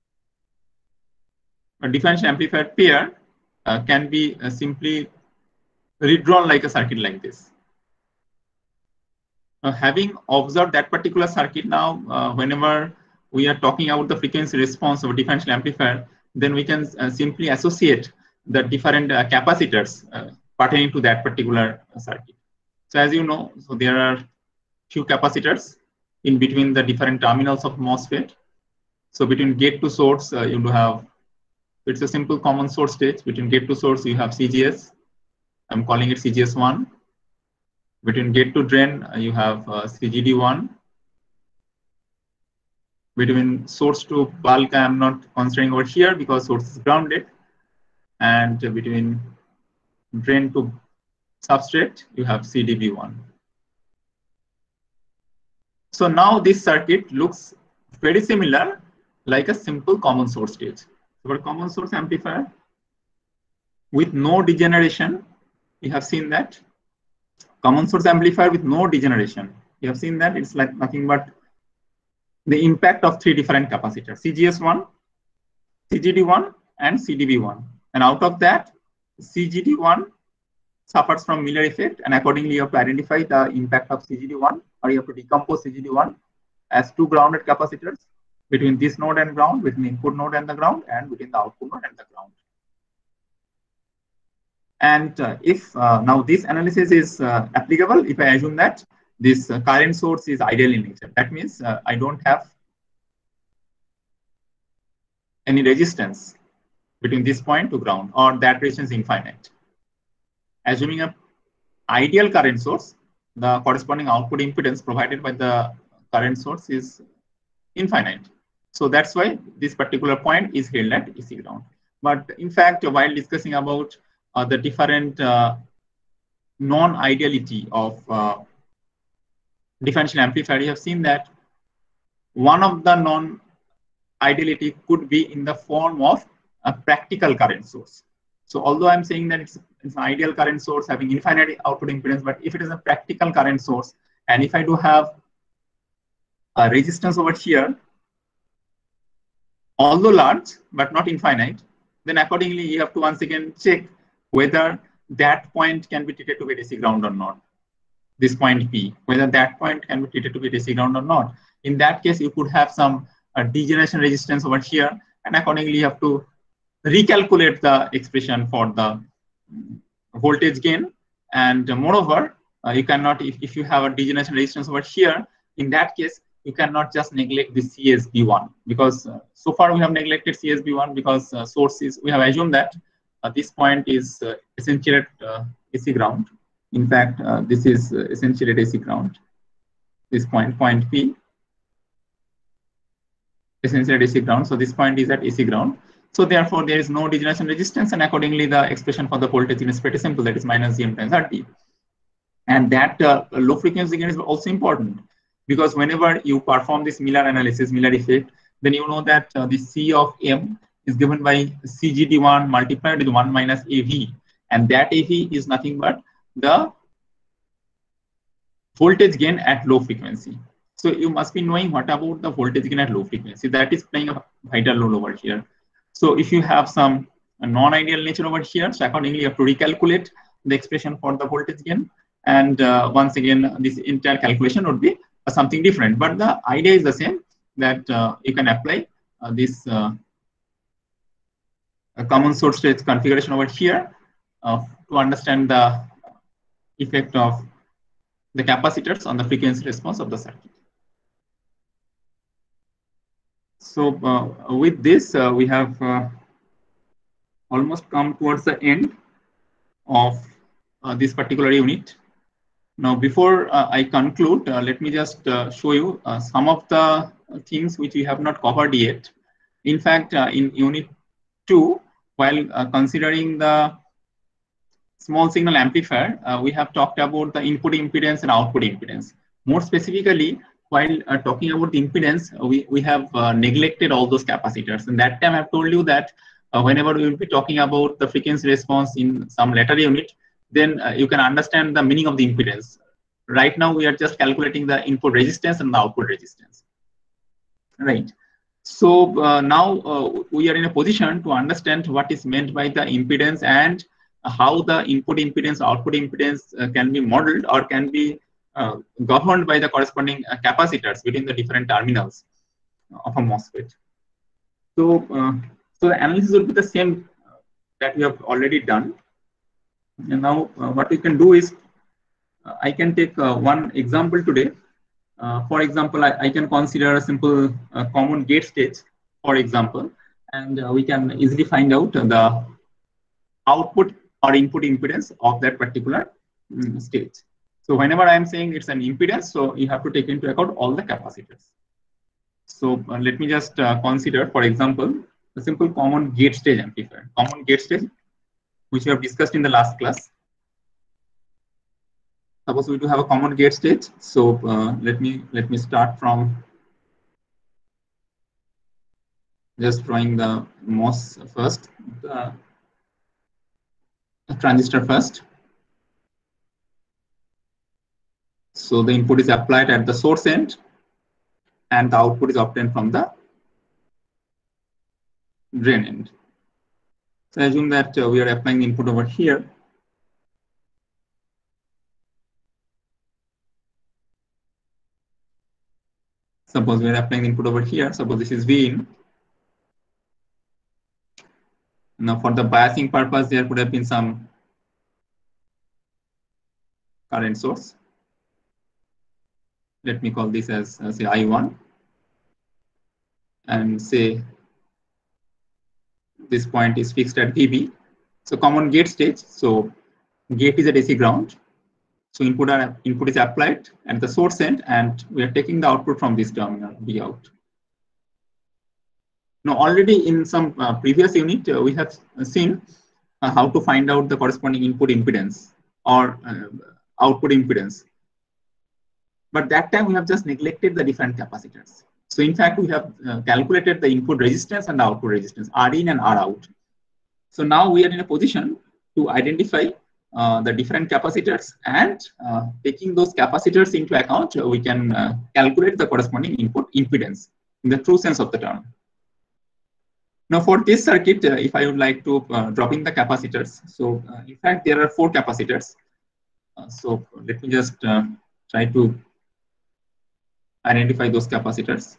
uh, differential amplifier pair uh, can be uh, simply redrawn like a circuit like this. Uh, having observed that particular circuit, now uh, whenever we are talking about the frequency response of a differential amplifier, then we can uh, simply associate the different uh, capacitors uh, pertaining to that particular uh, circuit. So as you know, so there are few capacitors in between the different terminals of MOSFET. So between gate to source, uh, you do have, it's a simple common source stage. Between gate to source, you have C G S. I'm calling it C G S one. Between gate to drain, uh, you have uh, C G D one. Between source to bulk, I am not considering over here because source is grounded. And uh, between drain to substrate, you have C D B one. So now this circuit looks very similar like a simple common source stage. So for common source amplifier with no degeneration, we have seen that common source amplifier with no degeneration. You have seen that it's like nothing but the impact of three different capacitors, C G S one, C G D one, and C D B one. And out of that, C G D one suffers from Miller effect, and accordingly you have to identify the impact of C G D one, or you have to decompose C G D one as two grounded capacitors between this node and ground, between the input node and the ground, and between the output node and the ground. And uh, if uh, now this analysis is uh, applicable, if I assume that this uh, current source is ideal in nature, that means uh, I don't have any resistance between this point to ground, or that resistance is infinite. assuming a ideal current source, the corresponding output impedance provided by the current source is infinite. So that's why this particular point is held at A C ground. But in fact, while discussing about uh, the different uh, non-ideality of uh, differential amplifier, you have seen that one of the non-ideality could be in the form of a practical current source. So although I'm saying that it's, it's an ideal current source having infinite output impedance, but if it is a practical current source, and if I do have a resistance over here, although large but not infinite, then accordingly you have to once again check whether that point can be treated to be D C ground or not. This point P, whether that point can be treated to be D C ground or not. In that case, you could have some uh, degeneration resistance over here, and accordingly you have to recalculate the expression for the voltage gain. And uh, moreover, uh, you cannot, if, if you have a degeneration resistance over here, in that case, you cannot just neglect the C S B one, because uh, so far we have neglected C S B one because uh, sources, we have assumed that uh, this point is uh, essentially at uh, A C ground. In fact, uh, this is uh, essentially at A C ground. This point, point P, essentially at A C ground. So this point is at A C ground. So therefore, there is no degeneration resistance, and accordingly, the expression for the voltage is pretty simple. That is minus Gm times R T. And that uh, low frequency gain is also important, because whenever you perform this Miller analysis, Miller effect, then you know that uh, the C of M is given by C G D one multiplied with one minus A V, and that A V is nothing but the voltage gain at low frequency. So you must be knowing what about the voltage gain at low frequency. That is playing a vital role over here. So if you have some non-ideal nature over here, so accordingly you have to recalculate the expression for the voltage gain. And uh, once again, this entire calculation would be uh, something different. But the idea is the same, that uh, you can apply uh, this uh, common source state configuration over here uh, to understand the effect of the capacitors on the frequency response of the circuit. So uh, with this, uh, we have uh, almost come towards the end of uh, this particular unit. Now, before uh, I conclude, uh, let me just uh, show you uh, some of the things which we have not covered yet. In fact, uh, in unit two, while uh, considering the small signal amplifier, uh, we have talked about the input impedance and output impedance. More specifically, while uh, talking about the impedance, uh, we, we have uh, neglected all those capacitors. And that time I've told you that uh, whenever we will be talking about the frequency response in some later unit, then uh, you can understand the meaning of the impedance. Right now, we are just calculating the input resistance and the output resistance. Right. So uh, now uh, we are in a position to understand what is meant by the impedance and how the input impedance, output impedance uh, can be modeled or can be uh, governed by the corresponding uh, capacitors between the different terminals of a MOSFET. So, uh, so the analysis will be the same uh, that we have already done. And now uh, what we can do is, uh, I can take uh, one example today. Uh, for example, I, I can consider a simple uh, common gate stage, for example, and uh, we can easily find out the output or input impedance of that particular um, stage. So whenever I am saying it's an impedance, so you have to take into account all the capacitors. So uh, let me just uh, consider, for example, a simple common gate stage amplifier. Common gate stage, which we have discussed in the last class. Suppose we do have a common gate stage. So uh, let me let me start from just drawing the MOS first, the transistor first. So the input is applied at the source end, and the output is obtained from the drain end. So I assume that uh, we are applying the input over here. Suppose we are applying the input over here. Suppose this is V in. Now for the biasing purpose, there could have been some current source. Let me call this as uh, say I one, and say this point is fixed at V B. So common gate stage. So gate is at A C ground. So input are, input is applied at the source end, and we are taking the output from this terminal V out. Now, already in some uh, previous unit, uh, we have seen uh, how to find out the corresponding input impedance or uh, output impedance. But that time we have just neglected the different capacitors. So in fact, we have uh, calculated the input resistance and the output resistance, R in and R out. So now we are in a position to identify uh, the different capacitors, and uh, taking those capacitors into account, uh, we can uh, calculate the corresponding input impedance in the true sense of the term. Now for this circuit, uh, if I would like to uh, drop in the capacitors, so uh, in fact there are four capacitors. Uh, so let me just uh, try to identify those capacitors.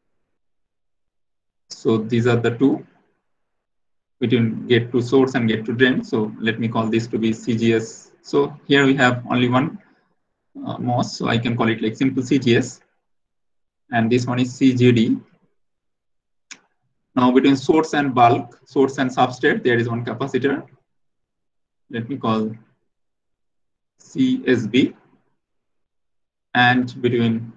So these are the two between gate to source and gate to drain. So let me call this to be C G S. So here we have only one uh, M O S, so I can call it like simple C G S. And this one is C G D. Now between source and bulk, source and substrate, there is one capacitor. Let me call C S B. And between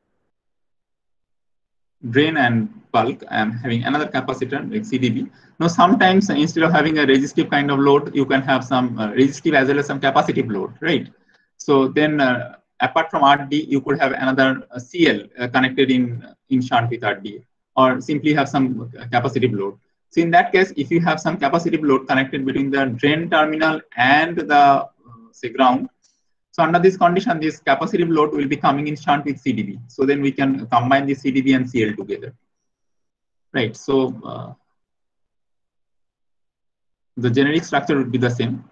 drain and bulk, I am having another capacitor like C D B. Now sometimes instead of having a resistive kind of load, you can have some uh, resistive as well as some capacitive load, right? So then uh, apart from R D, you could have another uh, C L uh, connected in, in shunt with R D, or simply have some capacitive load. So in that case, if you have some capacitive load connected between the drain terminal and the uh, say ground, so under this condition, this capacitive load will be coming in shunt with C D B. So then we can combine the C D B and C L together, right? So uh, the generic structure would be the same.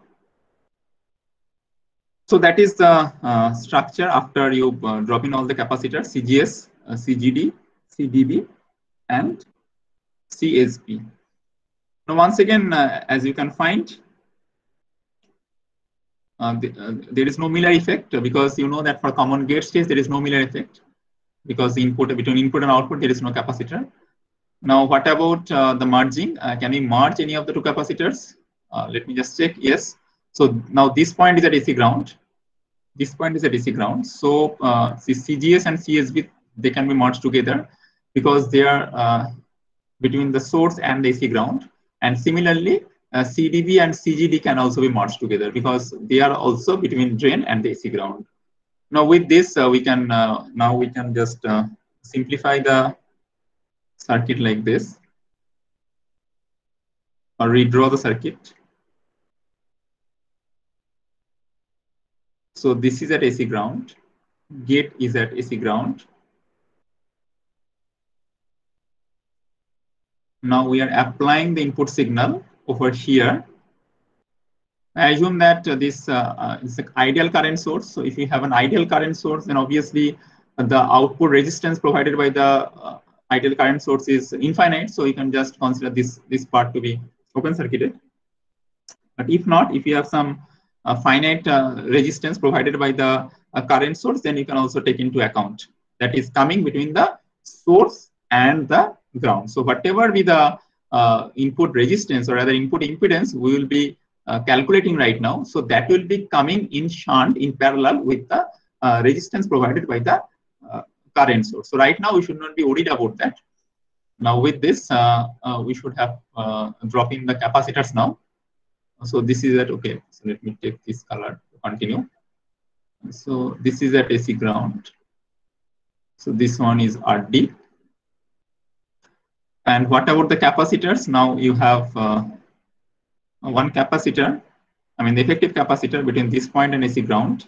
So that is the uh, structure after you uh, drop in all the capacitors: C G S, uh, C G D, C D B, and C S B. Now, once again, uh, as you can find, uh, the, uh, there is no Miller effect, because you know that for common gate stage there is no Miller effect, because the input between input and output there is no capacitor. Now, what about uh, the merging? Uh, can we merge any of the two capacitors? Uh, let me just check. Yes. So now this point is at A C ground. This point is at A C ground. So uh, the C G S and C S B, they can be merged together because they are uh, between the source and the A C ground. And similarly, uh, C D B and C G D can also be merged together because they are also between drain and the A C ground. Now with this, uh, we can uh, now we can just uh, simplify the circuit like this, or redraw the circuit. So this is at A C ground, gate is at A C ground. Now we are applying the input signal over here. I assume that uh, this uh, uh, is an ideal current source. So if you have an ideal current source, then obviously uh, the output resistance provided by the uh, ideal current source is infinite. So you can just consider this, this part to be open circuited. But if not, if you have some uh, finite uh, resistance provided by the uh, current source, then you can also take into account that is coming between the source and the ground. So whatever be the uh, input resistance or rather input impedance, we will be uh, calculating right now. So that will be coming in shunt in parallel with the uh, resistance provided by the uh, current source. So right now we should not be worried about that. Now with this, uh, uh, we should have uh, drop in the capacitors now. So this is at, okay, so let me take this color to continue. So this is at A C ground. So this one is R D. And what about the capacitors? Now you have uh, one capacitor, I mean the effective capacitor between this point and A C ground.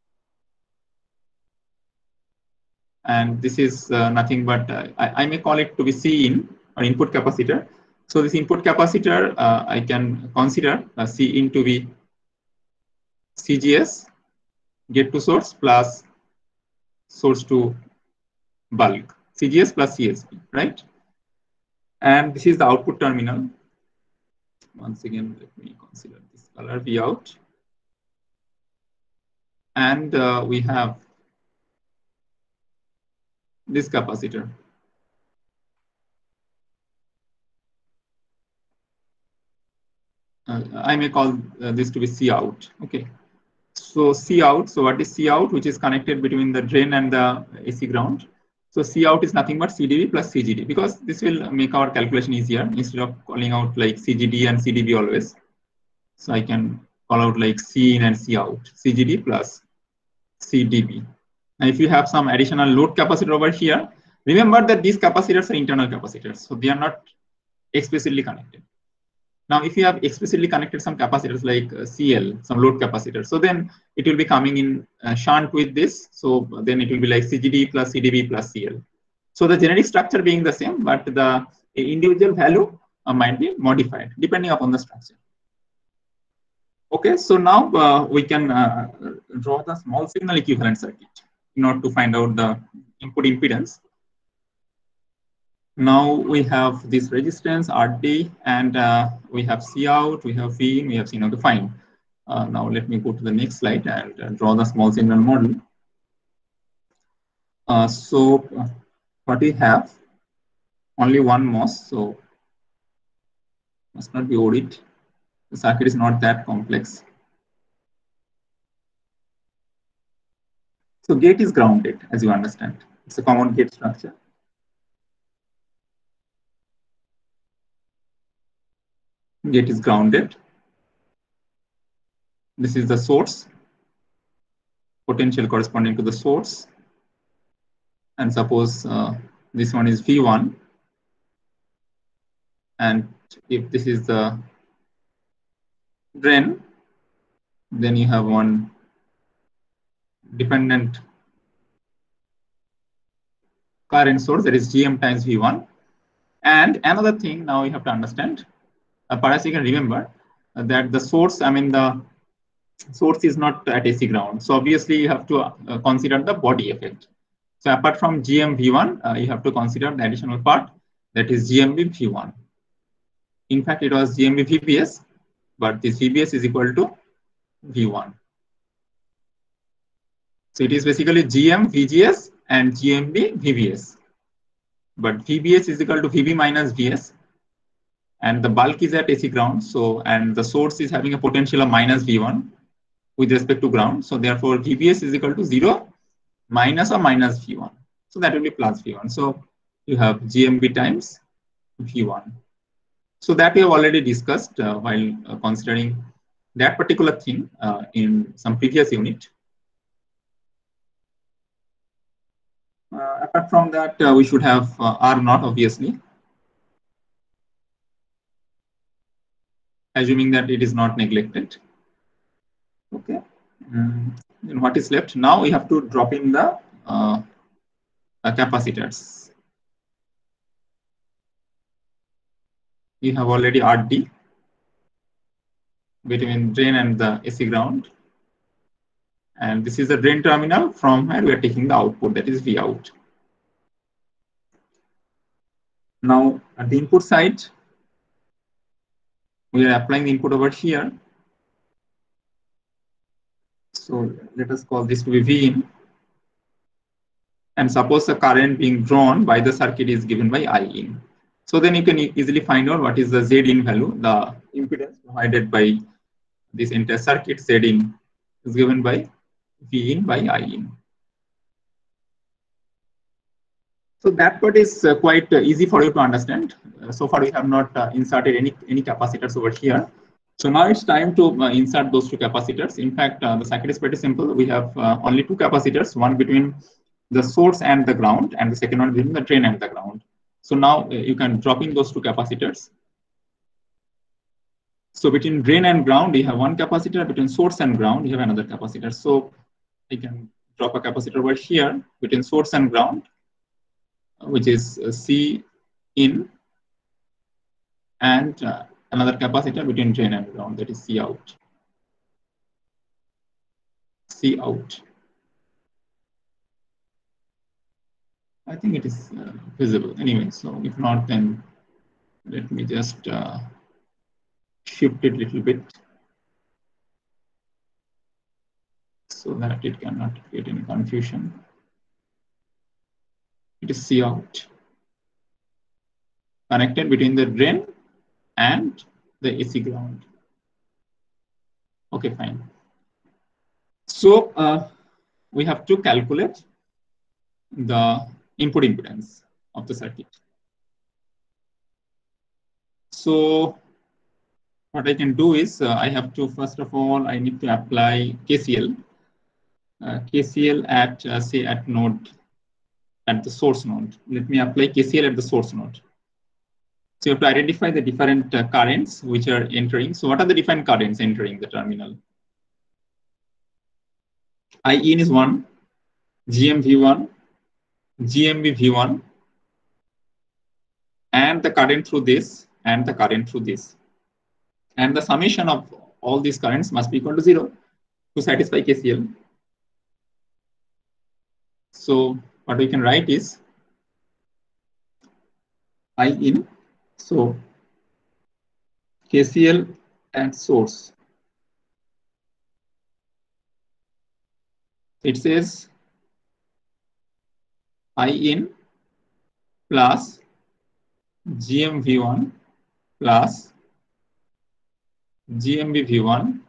And this is uh, nothing but, uh, I, I may call it to be C in, or input capacitor. So this input capacitor, uh, I can consider uh, C in to be C G S, gate to source, plus source to bulk, C G S plus C S B, right? And this is the output terminal. Once again, let me consider this color V out. And uh, we have this capacitor. Uh, I may call uh, this to be C out, okay. So C out, so what is C out, which is connected between the drain and the A C ground? So C out is nothing but C D B plus C G D, because this will make our calculation easier instead of calling out like C G D and C D B always. So I can call out like C in and C out, C G D plus C D B. And if you have some additional load capacitor over here, remember that these capacitors are internal capacitors, so they are not explicitly connected. Now, if you have explicitly connected some capacitors like uh, C L, some load capacitors, so then it will be coming in uh, shunt with this. So then it will be like C G D plus C D B plus C L. So the generic structure being the same, but the individual value uh, might be modified depending upon the structure. Okay, so now uh, we can uh, draw the small signal equivalent circuit in order to find out the input impedance. Now we have this resistance R D, and uh, we have C out, we have V in, we have C out. Fine. Uh, now let me go to the next slide and uh, draw the small signal model. Uh, so uh, what we have, only one M O S, so must not be worried. The circuit is not that complex. So gate is grounded, as you understand. It's a common gate structure. Gate is grounded. This is the source, potential corresponding to the source. And suppose uh, this one is V one. And if this is the drain, then you have one dependent current source, that is G M times V one. And another thing now you have to understand, uh, perhaps you can remember uh, that the source, I mean the source is not at A C ground. So obviously you have to uh, consider the body effect. So apart from G M V one, uh, you have to consider the additional part, that is G M B V one. In fact, it was G M B V B S, but this V B S is equal to V one. So it is basically G M V G S and G M B V B S. But V B S is equal to V B minus V S. And the bulk is at A C ground. So, and the source is having a potential of minus V one with respect to ground. So therefore, V B S is equal to zero minus or minus V one. So that will be plus V one. So you have G M B times V one. So that we have already discussed uh, while uh, considering that particular thing uh, in some previous unit. Uh, apart from that, uh, we should have uh, R naught, obviously, assuming that it is not neglected. Okay. Um, then what is left? Now we have to drop in the uh, uh, capacitors. We have already R D between drain and the A C ground. And this is the drain terminal from where we are taking the output, that is V out. Now at the input side, we are applying the input over here. So let us call this to be V in. And suppose the current being drawn by the circuit is given by I in. So then you can e easily find out what is the Z in value, the impedance provided by this entire circuit. Z in is given by V in by I in. So that part is uh, quite uh, easy for you to understand. Uh, so far we have not uh, inserted any, any capacitors over here. So now it's time to uh, insert those two capacitors. In fact, uh, the circuit is pretty simple. We have uh, only two capacitors, one between the source and the ground, and the second one between the drain and the ground. So now uh, you can drop in those two capacitors. So between drain and ground, you have one capacitor. Between source and ground, you have another capacitor. So I can drop a capacitor over here between source and ground, which is uh, C in, and uh, another capacitor between drain and ground, that is C out. C out. I think it is uh, visible anyway. So if not, then let me just uh, shift it a little bit so that it cannot create any confusion. It is C out, connected between the drain and the A C ground. Okay, fine. So uh, we have to calculate the input impedance of the circuit. So what I can do is uh, I have to, first of all, I need to apply K C L. Uh, K C L at, uh, say, at node, at the source node. Let me apply K C L at the source node. So you have to identify the different uh, currents which are entering. So what are the different currents entering the terminal? I in is one, G M V one, G M B V one, and the current through this, and the current through this. And the summation of all these currents must be equal to zero to satisfy K C L. So what we can write is I in, so K C L at source. It says I in plus G M V one plus G M B V one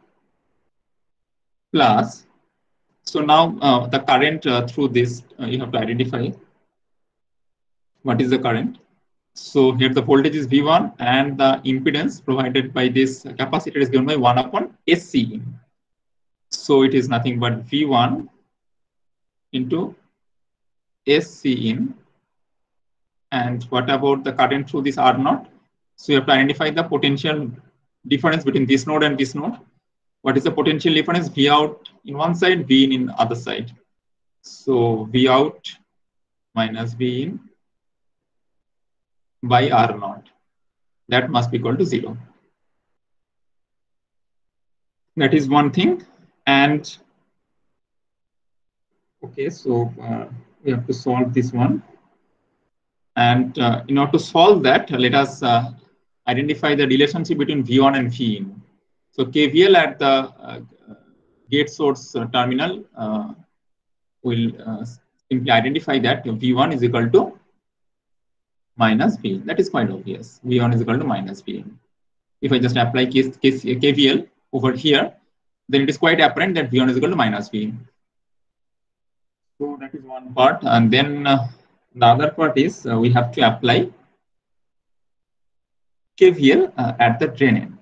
plus, so now uh, the current uh, through this, uh, you have to identify what is the current. So here the voltage is V one and the impedance provided by this capacitor is given by one upon S C in. So it is nothing but V one into S C in. And what about the current through this R naught? So you have to identify the potential difference between this node and this node. What is the potential difference? V out in one side, V in in other side. So V out minus V in by R naught. That must be equal to zero. That is one thing. And okay, so uh, we have to solve this one. And uh, in order to solve that, let us uh, identify the relationship between V one and V in. So K V L at the uh, gate source uh, terminal uh, will uh, simply identify that V one is equal to minus V. That is quite obvious. V one is equal to minus V. If I just apply K V L over here, then it is quite apparent that V one is equal to minus V. So that is one part. And then uh, the other part is uh, we have to apply K V L uh, at the drain end.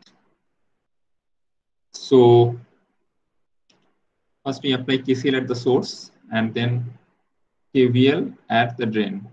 So first we apply K C L at the source and then K V L at the drain.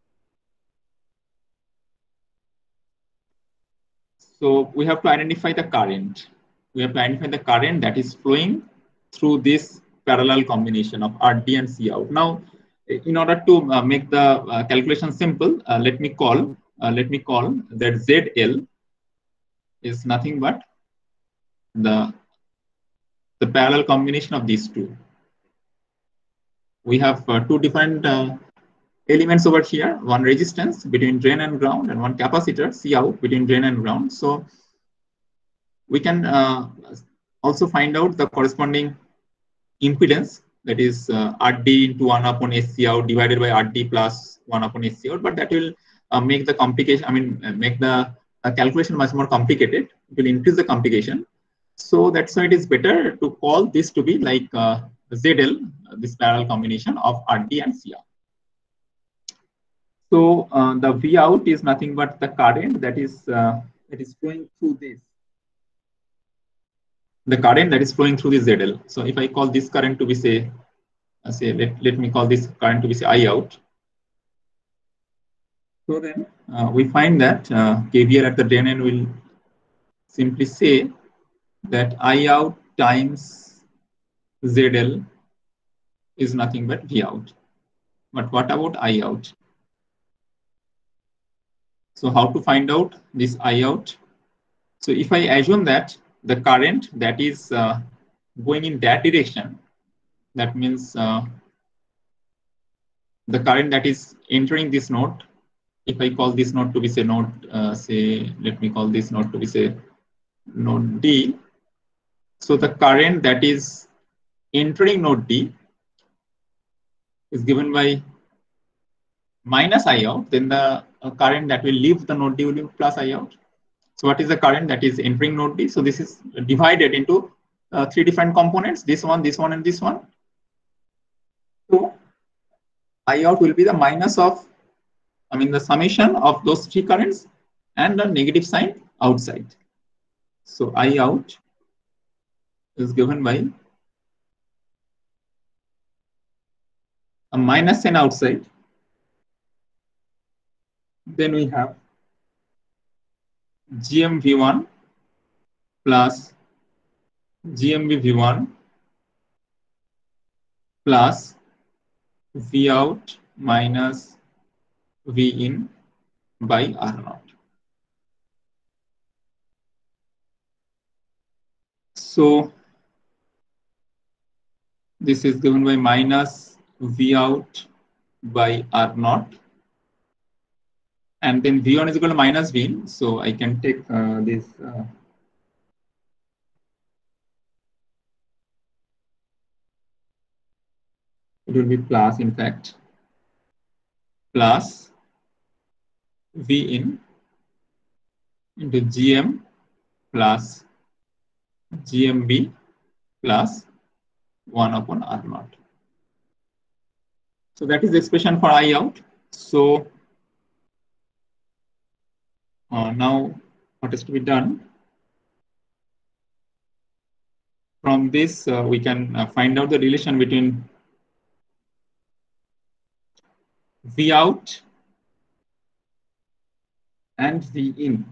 So we have to identify the current. We have to identify the current that is flowing through this parallel combination of R D and C out. Now, in order to uh, make the uh, calculation simple, uh, let me call uh, let me call that Z L is nothing but the the parallel combination of these two. We have uh, two different uh, elements over here, one resistance between drain and ground and one capacitor C out between drain and ground. So we can uh, also find out the corresponding impedance, that is uh, R D into one upon S C out divided by R D plus one upon S C out, but that will uh, make the complication, I mean, uh, make the uh, calculation much more complicated. It will increase the complication. So that's why it is better to call this to be like uh, Z L, uh, this parallel combination of R D and C out. So uh, the V out is nothing but the current that is uh, that is flowing through this. The current that is flowing through the Z L. So if I call this current to be say, uh, say let, let me call this current to be say I out. So then uh, we find that uh, K V L at the drain end will simply say that I out times Z L is nothing but V out. But what about I out? So how to find out this I out? So if I assume that the current that is uh, going in that direction, that means uh, the current that is entering this node, if I call this node to be say node, uh, say, let me call this node to be say node D. So the current that is entering node D is given by minus I out, then the uh, current that will leave the node D will be plus I out. So what is the current that is entering node D? So this is divided into uh, three different components, this one, this one, and this one. So I out will be the minus of, I mean, the summation of those three currents and the negative sign outside. So I out is given by a minus sign outside. Then we have G M V one plus G M B V one plus V out minus V in by R naught. So this is given by minus V out by R naught. And then V one is equal to minus V in. So I can take uh, this. Uh, it will be plus, in fact, plus V in into G M plus G M B plus one upon R naught. So that is the expression for I out. So uh, now what is to be done? From this, uh, we can uh, find out the relation between V out and V in.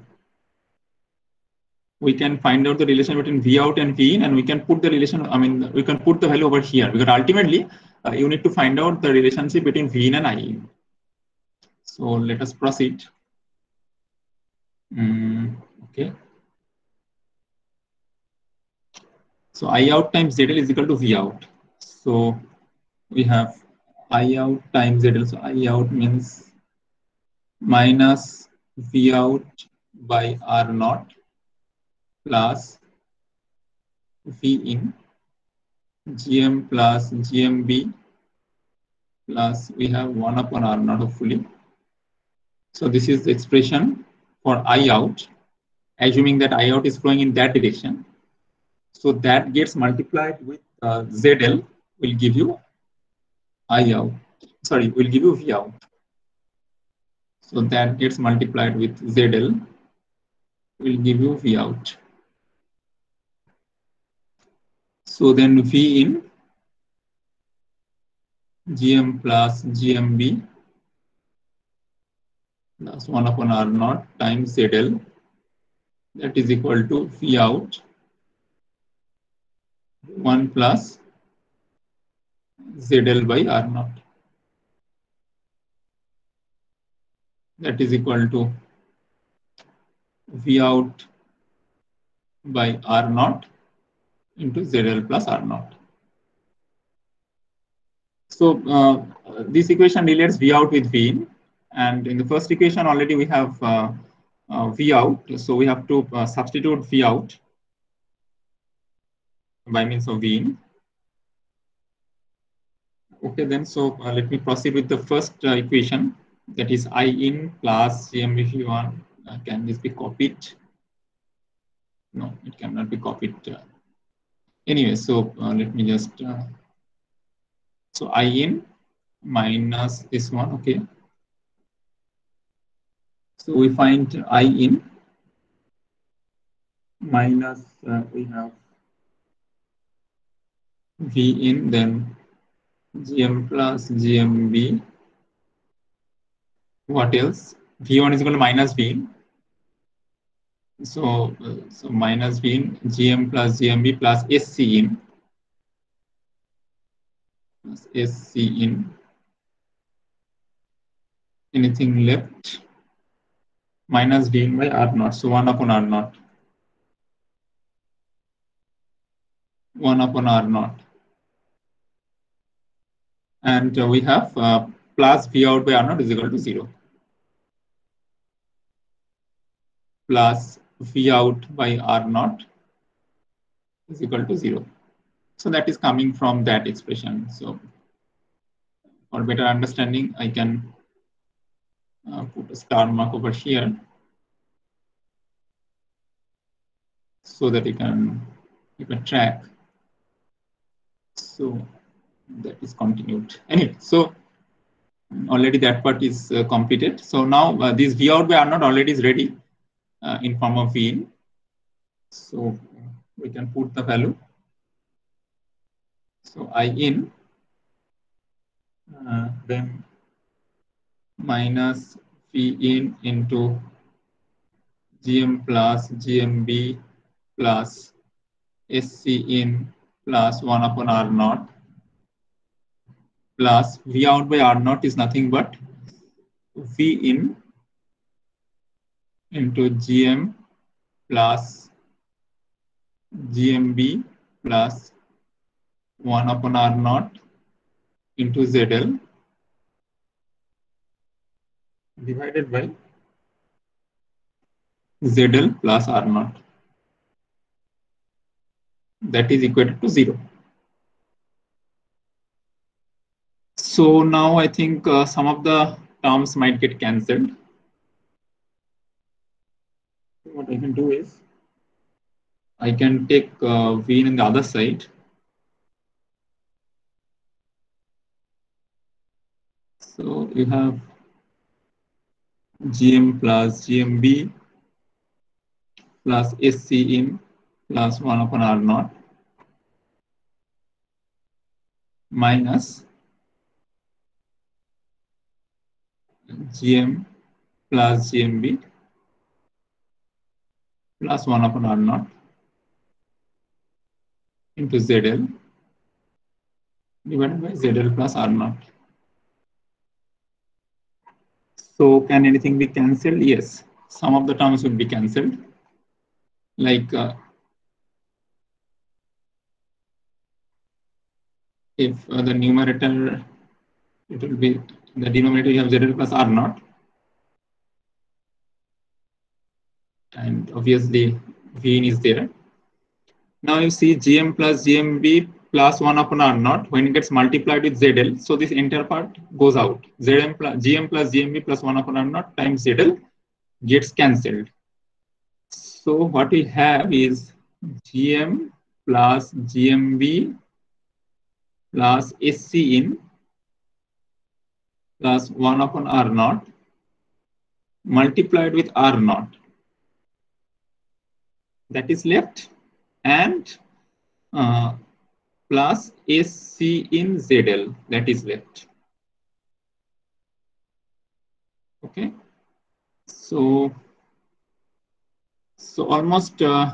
We can find out the relation between V out and V in, and we can put the relation, I mean, we can put the value over here, because ultimately uh, you need to find out the relationship between V in and I in. So let us proceed. Mm, okay. So I out times Z L is equal to V out. So we have I out times Z L. So I out means minus V out by R naught plus V in G M plus G M B plus we have one upon R naught hopefully. So this is the expression for I out, assuming that I out is flowing in that direction. So that gets multiplied with uh, Z L will give you I out. Sorry, will give you V out. So that gets multiplied with Z L will give you V out. So then V in G M plus G M B plus one upon R naught times Z L, that is equal to V out one plus Z L by R naught. That is equal to V out by R naught into Z L plus R naught. So uh, this equation relates V out with V in, and in the first equation already we have uh, uh, V out, so we have to uh, substitute V out by means of V in. Okay, then so uh, let me proceed with the first uh, equation, that is I in plus G M B V one. Uh, can this be copied? No, it cannot be copied. Uh, anyway, so uh, let me just uh, so I in minus this one. Okay, so we find I in minus uh, we have V in, then G M plus G M B. What else? V one is equal to minus V in. So, uh, so minus V in G M plus G M B plus S C in. Plus S C in. Anything left? Minus V in by R naught. So one upon R naught. one upon R naught. And uh, we have uh, plus V out by R naught is equal to zero. Plus V out by R naught is equal to zero. So that is coming from that expression. So for better understanding, I can uh, put a star mark over here so that you can keep a track. So that is continued. Anyway, so already that part is uh, completed. So now uh, this V out by R naught already is ready uh, in form of V in. So we can put the value. So I in uh, then minus V in into G M plus G M B plus S C in plus one upon R naught plus V out by R naught is nothing but V in into G M plus G M B plus one upon R naught into Z L divided by Z L plus R naught. That is equated to zero. So now I think uh, some of the terms might get cancelled. What I can do is I can take uh, V in on the other side. So you have G M plus G M B plus S C in plus one upon R naught minus G M plus G M B plus one upon R naught into Z L divided by Z L plus R naught. So can anything be cancelled? Yes, some of the terms will be cancelled. Like uh, if uh, the numerator, it will be the denominator you have Z L plus R naught, and obviously V in is there. Now you see G M plus G M B plus one upon R naught when it gets multiplied with Z L. So this entire part goes out. Z M plus G M plus G M B plus one upon R naught times Z L gets cancelled. So what we have is G M plus G M B plus S C in plus one upon R naught multiplied with R naught. That is left, and uh, plus S C in Z L, that is left. Okay, so so almost uh,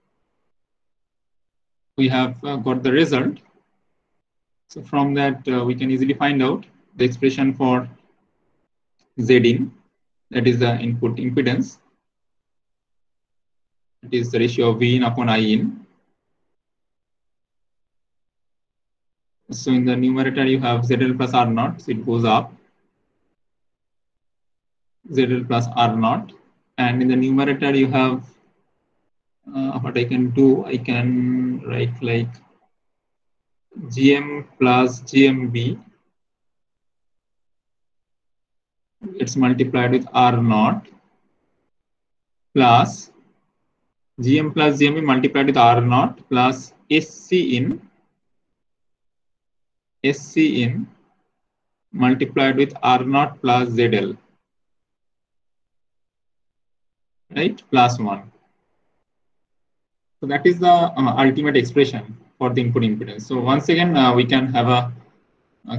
we have uh, got the result. So from that uh, we can easily find out the expression for Z in, that is the input impedance. It is the ratio of V in upon I in. So in the numerator you have Z L plus R naught, so it goes up. Z L plus R naught, and in the numerator you have uh, what I can do, I can write like G M plus G M B, it's multiplied with R naught plus G M plus G M B multiplied with R naught plus S C in S C in multiplied with R naught plus Z L, right, plus one. So that is the uh, ultimate expression for the input impedance. So once again, uh, we can have a, a,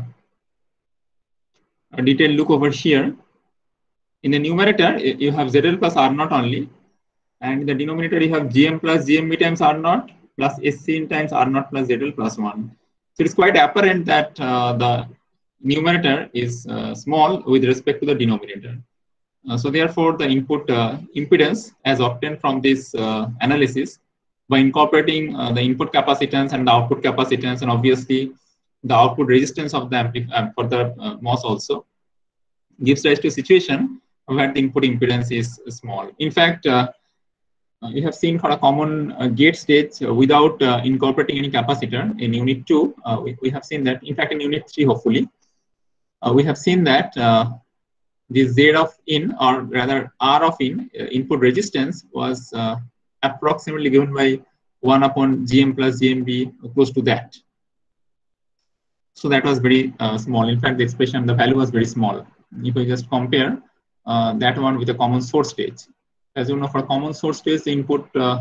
a detailed look over here. In the numerator, you have Z L plus R naught only, and in the denominator you have G M plus G M B times R naught plus S C in times R naught plus Z L plus one. So it's quite apparent that uh, the numerator is uh, small with respect to the denominator. Uh, so therefore, the input uh, impedance as obtained from this uh, analysis by incorporating uh, the input capacitance and the output capacitance, and obviously the output resistance of the amplifier for the uh, M O S also, gives rise to a situation where the input impedance is small. In fact, uh, you have seen for a common uh, gate stage uh, without uh, incorporating any capacitor in unit two, uh, we, we have seen that, in fact in unit three hopefully, uh, we have seen that uh, the Z of in, or rather R of in, uh, input resistance was uh, approximately given by one upon G M plus G M B, close to that. So that was very uh, small. In fact, the expression, the value was very small. If we just compare uh, that one with a common source stage. As you know, for common source stage, the input uh,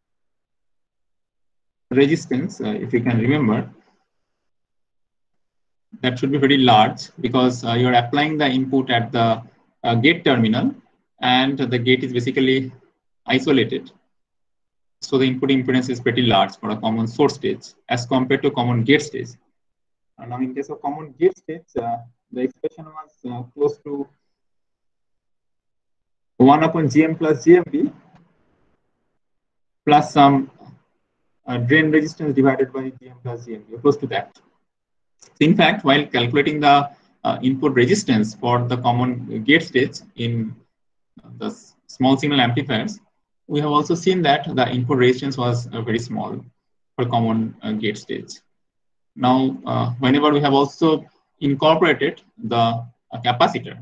resistance, uh, if you can remember, that should be very large because uh, you're applying the input at the uh, gate terminal and the gate is basically isolated. So the input impedance is pretty large for a common source stage as compared to common gate stage. And now in case of common gate stage, uh, the expression was uh, close to one upon G M plus G M B plus some uh, drain resistance divided by G M plus G M B, close to that. In fact, while calculating the uh, input resistance for the common gate stage in the small signal amplifiers, we have also seen that the input resistance was uh, very small for common uh, gate stage. Now, uh, whenever we have also incorporated the uh, capacitor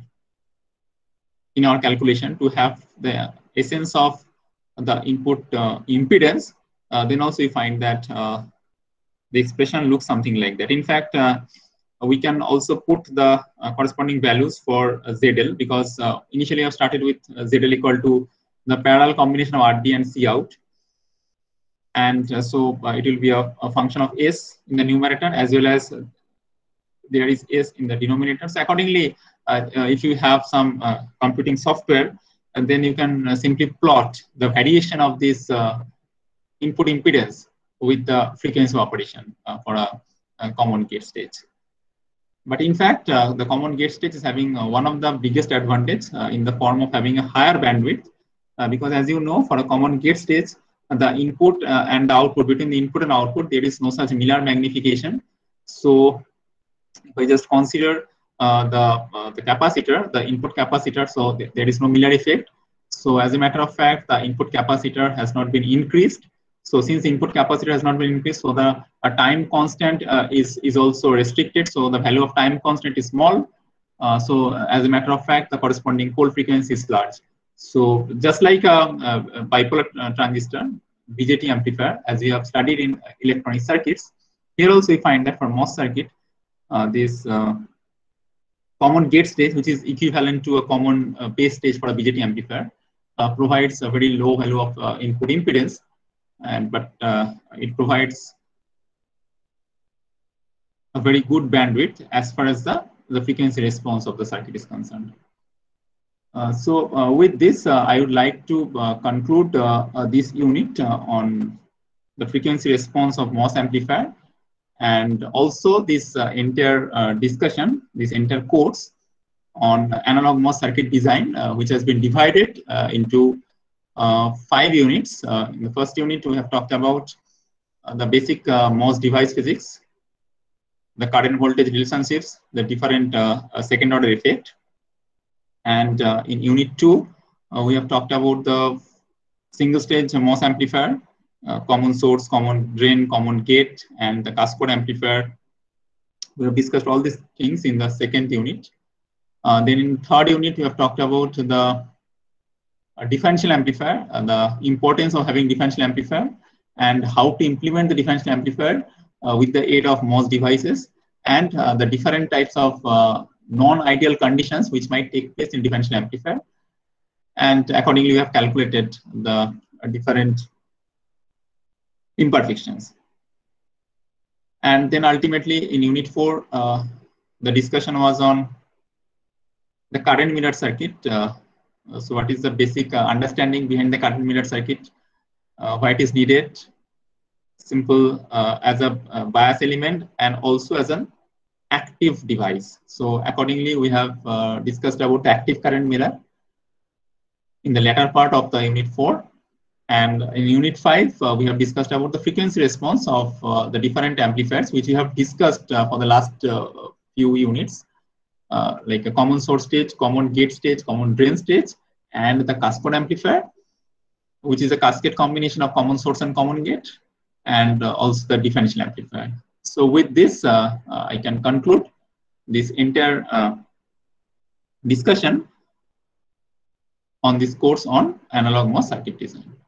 in our calculation to have the essence of the input uh, impedance, uh, then also we find that uh, the expression looks something like that. In fact, uh, we can also put the uh, corresponding values for uh, Z L because uh, initially I started with uh, Z L equal to the parallel combination of R D and C out. And uh, so uh, it will be a, a function of S in the numerator as well as uh, there is S in the denominator. So accordingly, uh, uh, if you have some uh, computing software, and then you can uh, simply plot the variation of this uh, input impedance with the frequency of operation uh, for a, a common gate stage. But in fact, uh, the common gate stage is having uh, one of the biggest advantage uh, in the form of having a higher bandwidth, uh, because as you know, for a common gate stage, uh, the input uh, and the output, between the input and output, there is no such Miller magnification. So if I just consider uh, the, uh, the capacitor, the input capacitor, so th there is no Miller effect. So as a matter of fact, the input capacitor has not been increased. So since input capacitor has not been increased, so the a time constant uh, is, is also restricted. So the value of time constant is small. Uh, so as a matter of fact, the corresponding pole frequency is large. So just like a, a bipolar transistor, B J T amplifier, as we have studied in electronic circuits, here also we find that for MOS circuit, uh, this uh, common gate stage, which is equivalent to a common uh, base stage for a B J T amplifier, uh, provides a very low value of uh, input impedance. And but uh, it provides a very good bandwidth as far as the, the frequency response of the circuit is concerned. Uh, so uh, with this, uh, I would like to uh, conclude uh, uh, this unit uh, on the frequency response of MOS amplifier, and also this uh, entire uh, discussion, this entire course on analog MOS circuit design, uh, which has been divided uh, into Uh, five units. Uh, in the first unit, we have talked about uh, the basic uh, MOS device physics, the current voltage relationships, the different uh, uh, second order effect. And uh, in unit two, uh, we have talked about the single stage MOS amplifier, uh, common source, common drain, common gate, and the cascade amplifier. We have discussed all these things in the second unit. Uh, then in third unit, we have talked about the a differential amplifier, uh, the importance of having differential amplifier, and how to implement the differential amplifier uh, with the aid of MOS devices, and uh, the different types of uh, non-ideal conditions which might take place in differential amplifier. And accordingly, we have calculated the uh, different imperfections. And then ultimately in unit four, uh, the discussion was on the current mirror circuit. Uh, So what is the basic uh, understanding behind the current mirror circuit? Uh, why it is needed? Simple uh, as a uh, bias element and also as an active device. So accordingly, we have uh, discussed about the active current mirror in the latter part of the unit four. And in unit five, uh, we have discussed about the frequency response of uh, the different amplifiers, which we have discussed uh, for the last uh, few units. Uh, like a common source stage, common gate stage, common drain stage, and the cascade amplifier, which is a cascade combination of common source and common gate, and uh, also the differential amplifier. So with this, uh, uh, I can conclude this entire uh, discussion on this course on analog MOS circuit design.